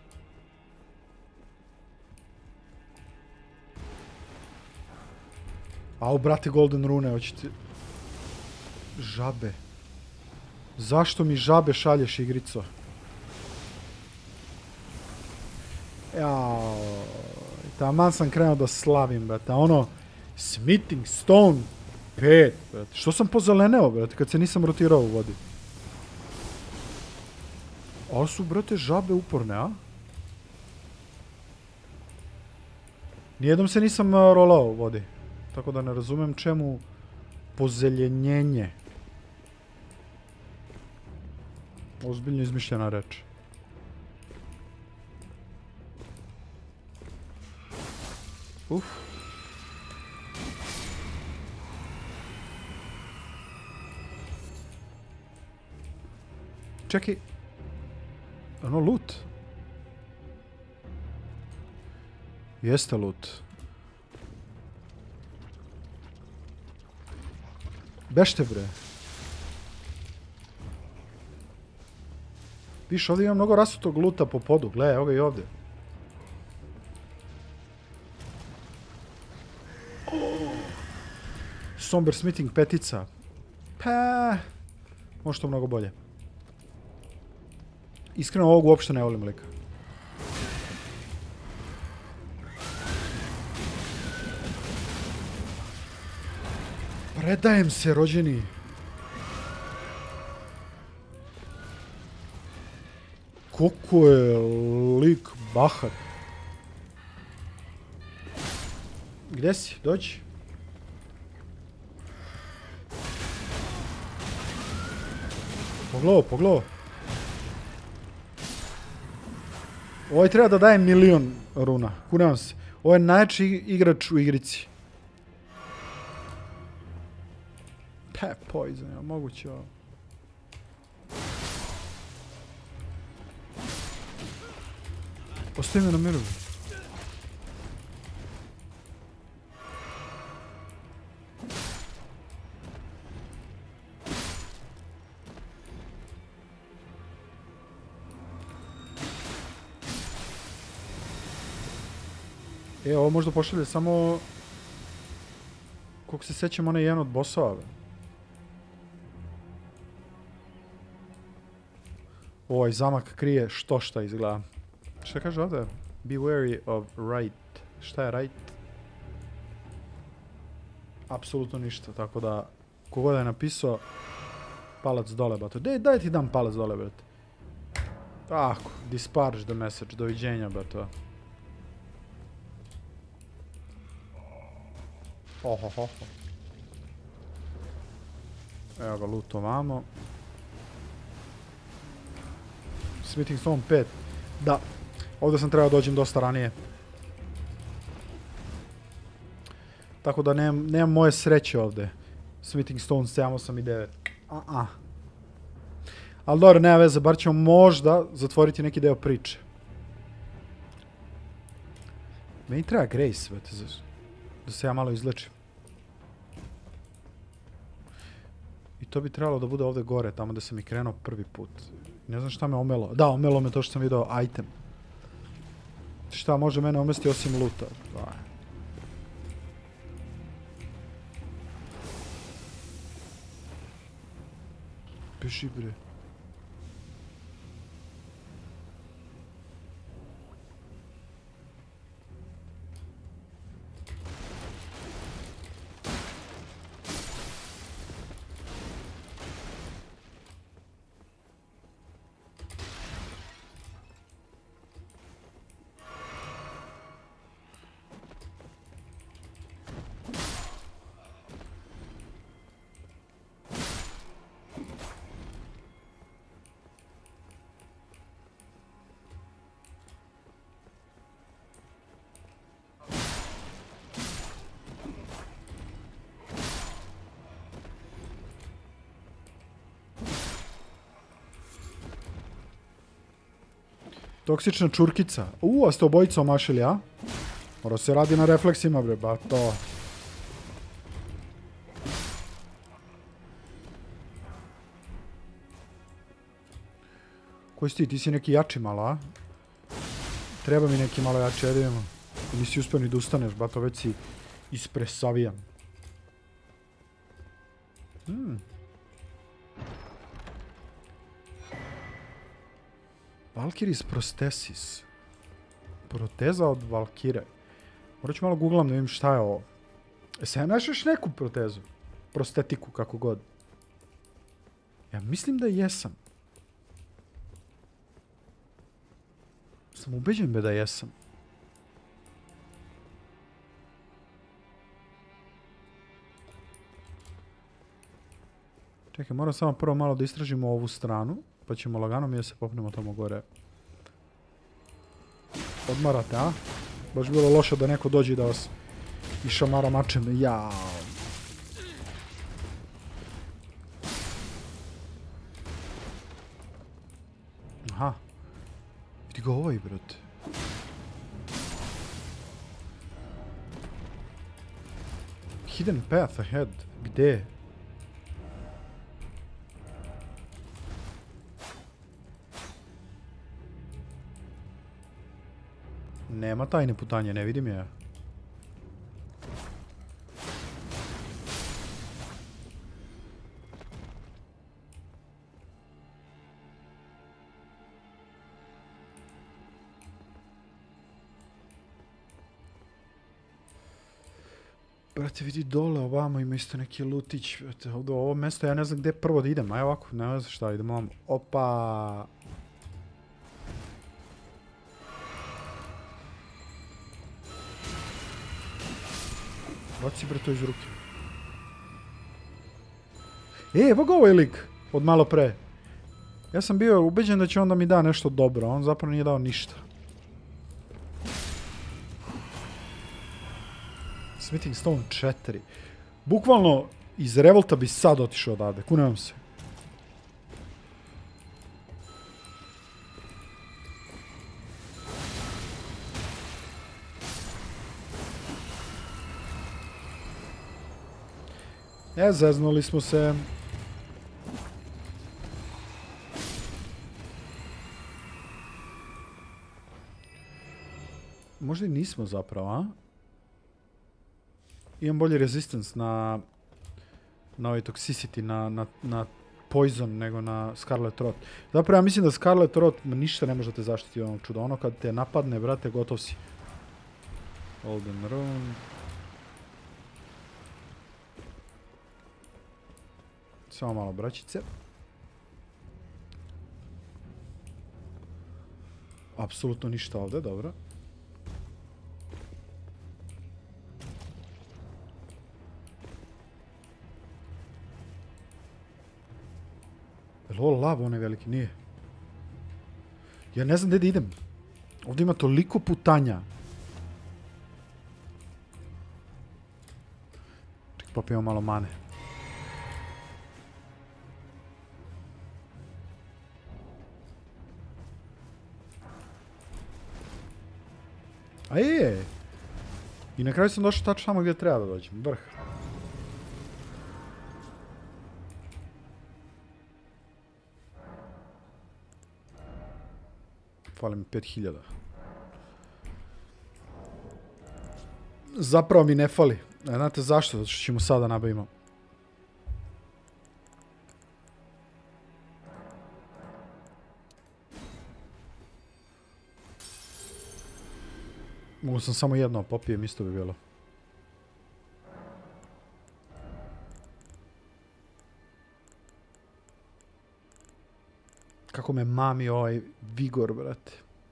Au, brate, golden rune, hoćete... Žabe. Zašto mi žabe šalješ, igrico? Jao... Taman sam krenuo da slavim, brate. Ono... Smithing Stone pet, brate. Što sam pozeleneo, brate, kad se nisam rotirao u vodi? Ovo su, brate, žabe uporne, a? Nijednom se nisam rolao u vodi. Tako da ne razumijem čemu pozeljenjenje. Ozbiljno izmišljena reč. Uf. Čekaj. Ono loot. Jeste loot. Bešte, bre. Viš, ovdje ima mnogo rasutog luta po podu. Gle, evo ga i ovdje. Oh. Somber Smithing petica. Pa... Može to mnogo bolje. Iskreno ovog uopšte ne volim lika. Predajem se, rođeni. Koliko je lik bahat. Gdje si? Dođi. Pogledao, pogledao. Ovaj treba da daje milion runa. Kunem se. Ovo je najjači igrač u igrici. Pe, poison, ja, moguće ovo. Ostavi me na miru. E, ovo možda pošalje samo... Koliko se sjećam, onaj jedan od bossova. Ovaj zamak krije što šta izgleda. Šta kaže ovdje? Be wary of right. Šta je right? Apsolutno ništa, tako da... Kogod je napisao... Palac dole, bato. Daj, daj ti dam palac dole, brate. Tako, disparge the message. Doviđenja, bato. Oho, ho, ho. Evo ga, loot ovamo. Smithing Stone pet. Da. Ovdje sam trebao dođem dosta ranije. Tako da nemam, nemam moje sreće ovdje. Smithing Stone sedam osam i devet. A-a. Ali dobro, nema veze. Bar ćemo možda zatvoriti neki deo priče. Meni treba Grace, vete, da se ja malo izlečim. I to bi trebalo da bude ovdje gore, tamo da sam i krenuo prvi put. Ne znam šta me omelo. Da, omelo me to što sam vidio item. Šta može mene omesti osim luta? Daj. Piši, bre. Toksična čurkica. U, a ste obojica omašili, a? Mora se radi na refleksima, bre, ba to. Koji si ti? Ti si neki jači malo, a? Treba mi neki malo jači, ajde vidimo. Nisi uspio ni da ustaneš, ba to već si ispresavijan. Hmm. Valkyries prosthesis. Proteza od Valkire. Morat ću malo googlam da vidim šta je ovo. E se ja našao još neku protezu? Prostetiku, kako god. Ja mislim da jesam. Sam ubeđen be da jesam. Čekaj, moram samo prvo malo da istražimo ovu stranu. Pa ćemo lagano mi da se popnemo tamo gore. Odmarate, a? Baš bilo loše da neko dođe da vas išamara mačem. Jao. Aha. Vidi ga ovaj, brate. Hidden path ahead. Gde? Nema tajne putanje, ne vidim je. Brate, vidi dole ovamo ima isto neki lutić. Brate, ovdje ovo mjesto ja ne znam gdje prvo da idem. Aj ovako, ne znam šta, idemo ovamo. Opa! Baci bre to iz ruke. E, evo ga ovaj lik od malo pre. Ja sam bio ubeđen da će on da mi da nešto dobro, a on zapravo nije dao ništa. Smithing Stone četiri. Bukvalno iz revolta bi sad otišao odavde, kunem se. E, zeznuli smo se. Možda i nismo zapravo, a? Imam bolji resistance na na ovaj toxicity, na, na, na poison nego na Scarlet Rot. Zapravo ja mislim da Scarlet Rot ništa ne može da te zaštiti onog čuda. Ono kad te napadne, brate, gotov si. Golden Rune. Samo malo braćice. Apsolutno ništa ovdje, dobro. Je li ovo lav onaj veliki? Nije. Ja ne znam gdje da idem. Ovdje ima toliko putanja. Ček, popijemo malo mane. A je. I na kraju sam došao tačno tamo gdje treba da dođem. Vrh. Fali mi pet hiljada. Zapravo mi ne fali. E, znate zašto? Zato što ćemo sada nabavimo. Mogu sam samo jedno popijem, isto bi bilo. Kako me mami ovaj vigor, brate.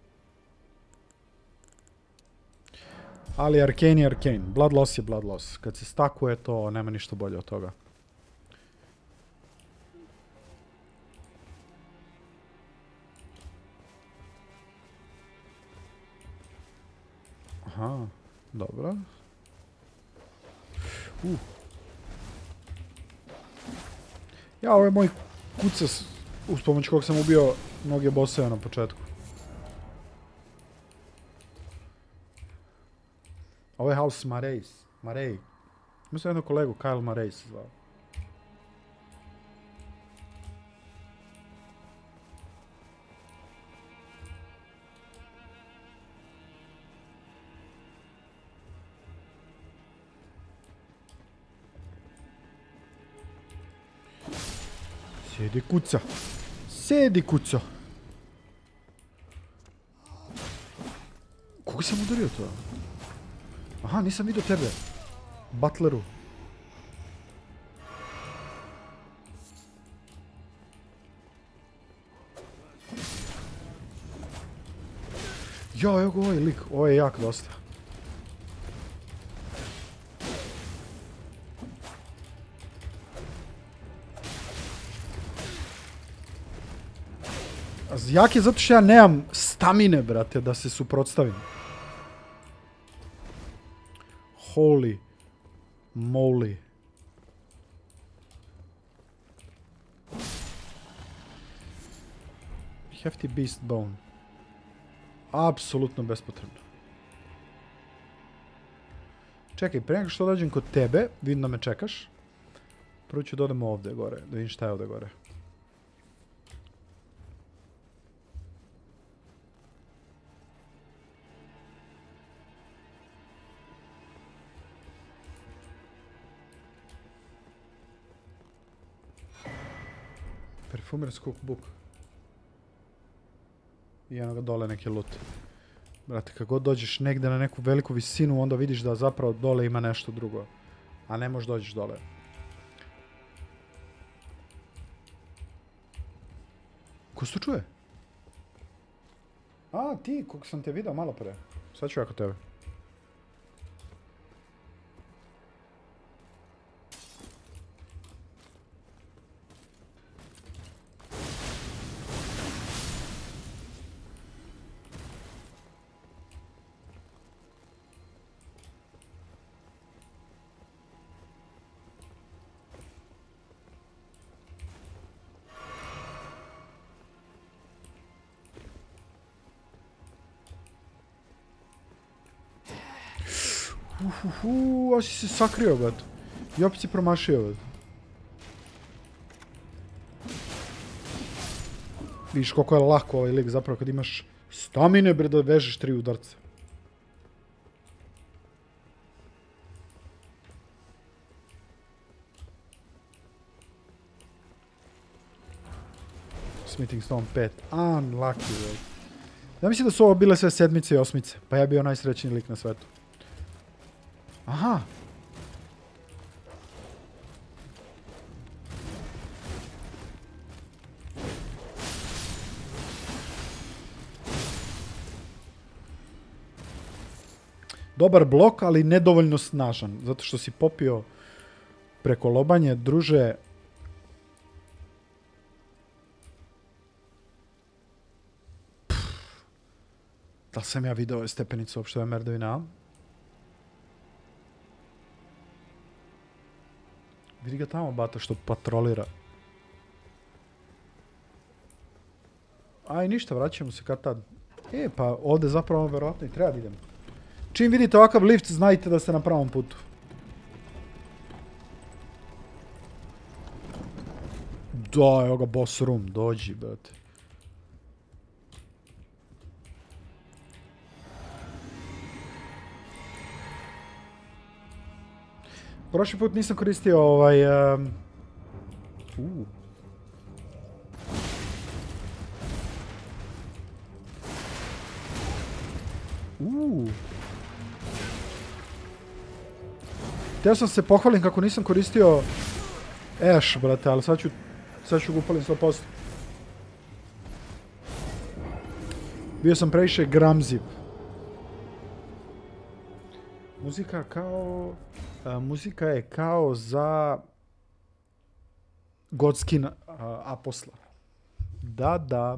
Ali Arcane je Arcane. Blood loss je blood loss. Kad se stakuje to, nema ništa bolje od toga. Aha, dobro. Uh. Ja, ovo je moj kucas uz pomoć kog sam ubio mnoge bosseve na početku. Ovo je House Marais. Marais. Mislim jednog kolegu, Kyle Marais se zvao. Sjedi kuca. Sjedi kuco. Koga sam udario to? Aha, nisam vidio tebe. Butleru. Jo, evo ga ovaj lik. Ovo je jak dosta. Jak je zato što ja nemam stamine, brate, da se suprotstavim. Holy moly. Hefty beast bone. Apsolutno bespotrebno. Čekaj, prije nego što dođem kod tebe, vidim da me čekaš. Prvo ću da odemo ovdje gore, da vidim šta je ovdje gore. Perfumer's cookbook. I eno ga dole neki loot. Brate, kako god dođeš negdje na neku veliku visinu, onda vidiš da zapravo dole ima nešto drugo. A ne možeš dođeš dole. Ko se to čuje? A, ti, kog sam te vidio malo pre. Sad ću ja kod tebe. Uhuhu, a si se sakrio, bad. I opet si promašio, bad. Vidiš koliko je lako ovaj lik zapravo kad imaš stamine, bre, da vežeš tri udarca. Smithing Stone pet. Unlucky, bad. Ja mislim da su ovo bile sve sedmice i osmice, pa ja bio najsrećniji lik na svetu. Aha. Dobar blok, ali nedovoljno snažan, zato što si popio preko lobanje, druže. Pff. Da li sam ja vidio ove stepenice uopšte ove merdovine, a? Vidi ga tamo, bata, što patrolira. Aj, ništa, vraćamo se kad tad. E, pa ovdje zapravo verovatno i treba da idem. Čim vidite ovakav lift, znajte da ste na pravom putu. Da, evo ga boss room, dođi, brate. Prošli put nisam koristio ovaj... Um... Uh. Uh. Htio sam se pohvalim kako nisam koristio Ash, brate, ali sad ću, sad ću ga upalim sto posto. Bio sam previše gramziv. Muzika kao... A, muzika je kao za Godskin Aposla. Da, da.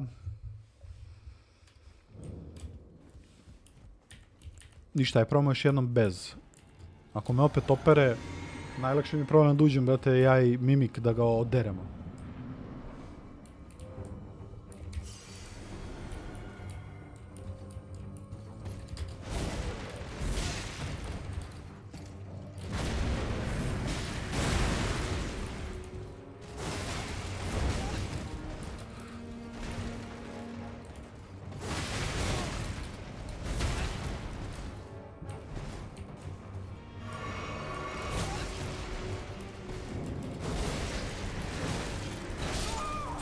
Ništa, je probamo još jednom bez. Ako me opet opere, najlakše mi je problem da uđem, brate, ja i Mimik da ga oderemo.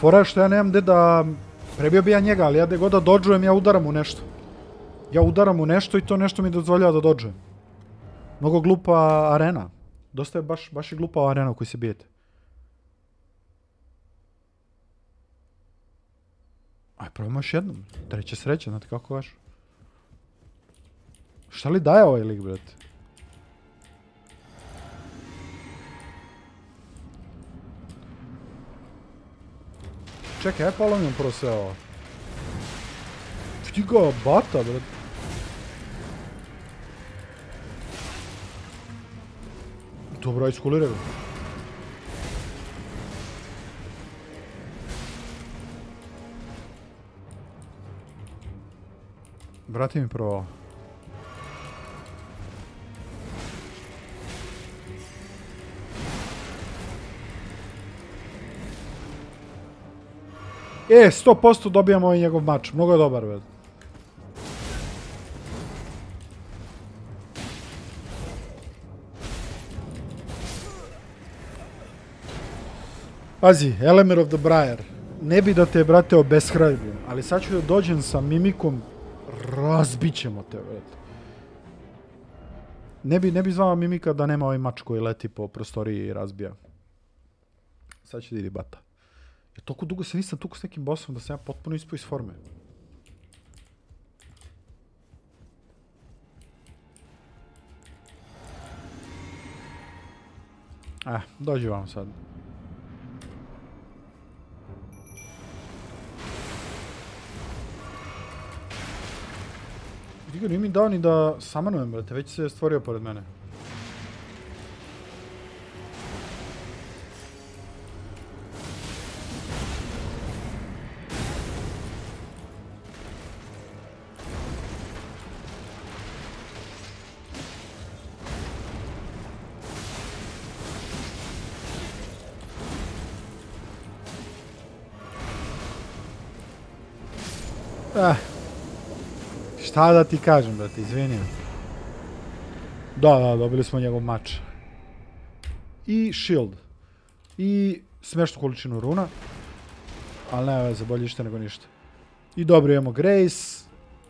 fora je što ja nemam gde da... Prebio bi ja njega, ali ja gde god da dodžujem, ja udaram u nešto. Ja udaram u nešto i to nešto mi dozvoljava da dodžujem. Mnogo glupa arena. Dosta je baš, baš je glupa arena u kojoj se bijete. Aj, probamo još jednom. Treća sreća, znate kako kažu. Šta li daje ovaj lik, brate? Čekaj, aj polomim prvo sve ovo. Vidi ga, bata, brate. Dobro, aj skuliraj ga. Vrati mi prvo ovo. E, sto posto dobijamo ovaj njegov mač. Mnogo je dobar, već. Pazi, Element of the Briar. Ne bi da te, brate, obeshrabrim, ali sad ću da dođem sa mimikom, razbit ćemo te, brate. Ne bi, ne bi zvao mimika da nema ovaj mač koji leti po prostoriji i razbija. Sad će da idi bata. Ja toliko dugo se nisam tukao s nekim bossom da sam ja potpuno ispao iz forme. Eh, dođi vam sad. Igor, nije mi dao ni da samanujem, brate, već se stvorio pored mene. Ah. Šta da ti kažem, brate, izvini. Da, da, dobili smo njegov mač. I shield. I smešnu količinu runa. Ali ne veze, bolje ništa nego ništa. I dobro, imamo Grace.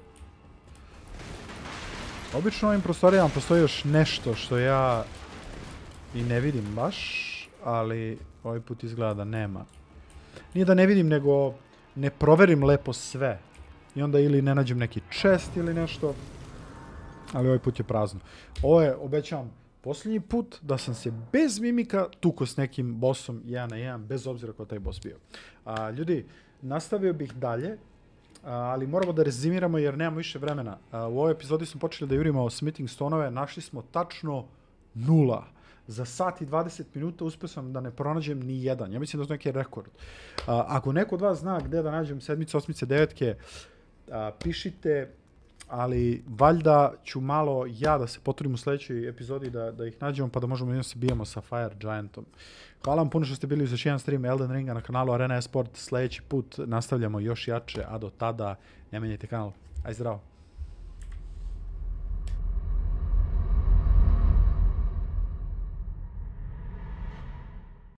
Obično u ovim prostorijama postoji još nešto što ja i ne vidim baš, ali ovaj put izgleda da nema. Nije da ne vidim, nego ne proverim lepo sve. I onda ili ne nađem neki chest ili nešto. Ali ovaj put je prazno. Ovo je, obećavam, posljednji put da sam se bez mimika tuko s nekim bossom jedan na jedan, bez obzira ko taj boss bio. A, ljudi, nastavio bih dalje, a, ali moramo da rezimiramo jer nemamo više vremena. A, u ovoj epizodi smo počeli da jurimo smithing stonove, našli smo tačno nula. Za sat i dvadeset minuta uspio sam da ne pronađem ni jedan. Ja mislim da je to neki rekord. A, ako neko od vas zna gde da nađem sedmice, osmice, devetke, a, pišite, ali valjda ću malo ja da se potrudim u sljedećoj epizodi da, da ih nađemo pa da možemo da se bijemo sa Fire Giantom. Hvala vam puno što ste bili uz još jedan stream Elden Ringa na kanalu Arena Esport. Sljedeći put nastavljamo još jače, a do tada ne menjajte kanal. Aj zdravo!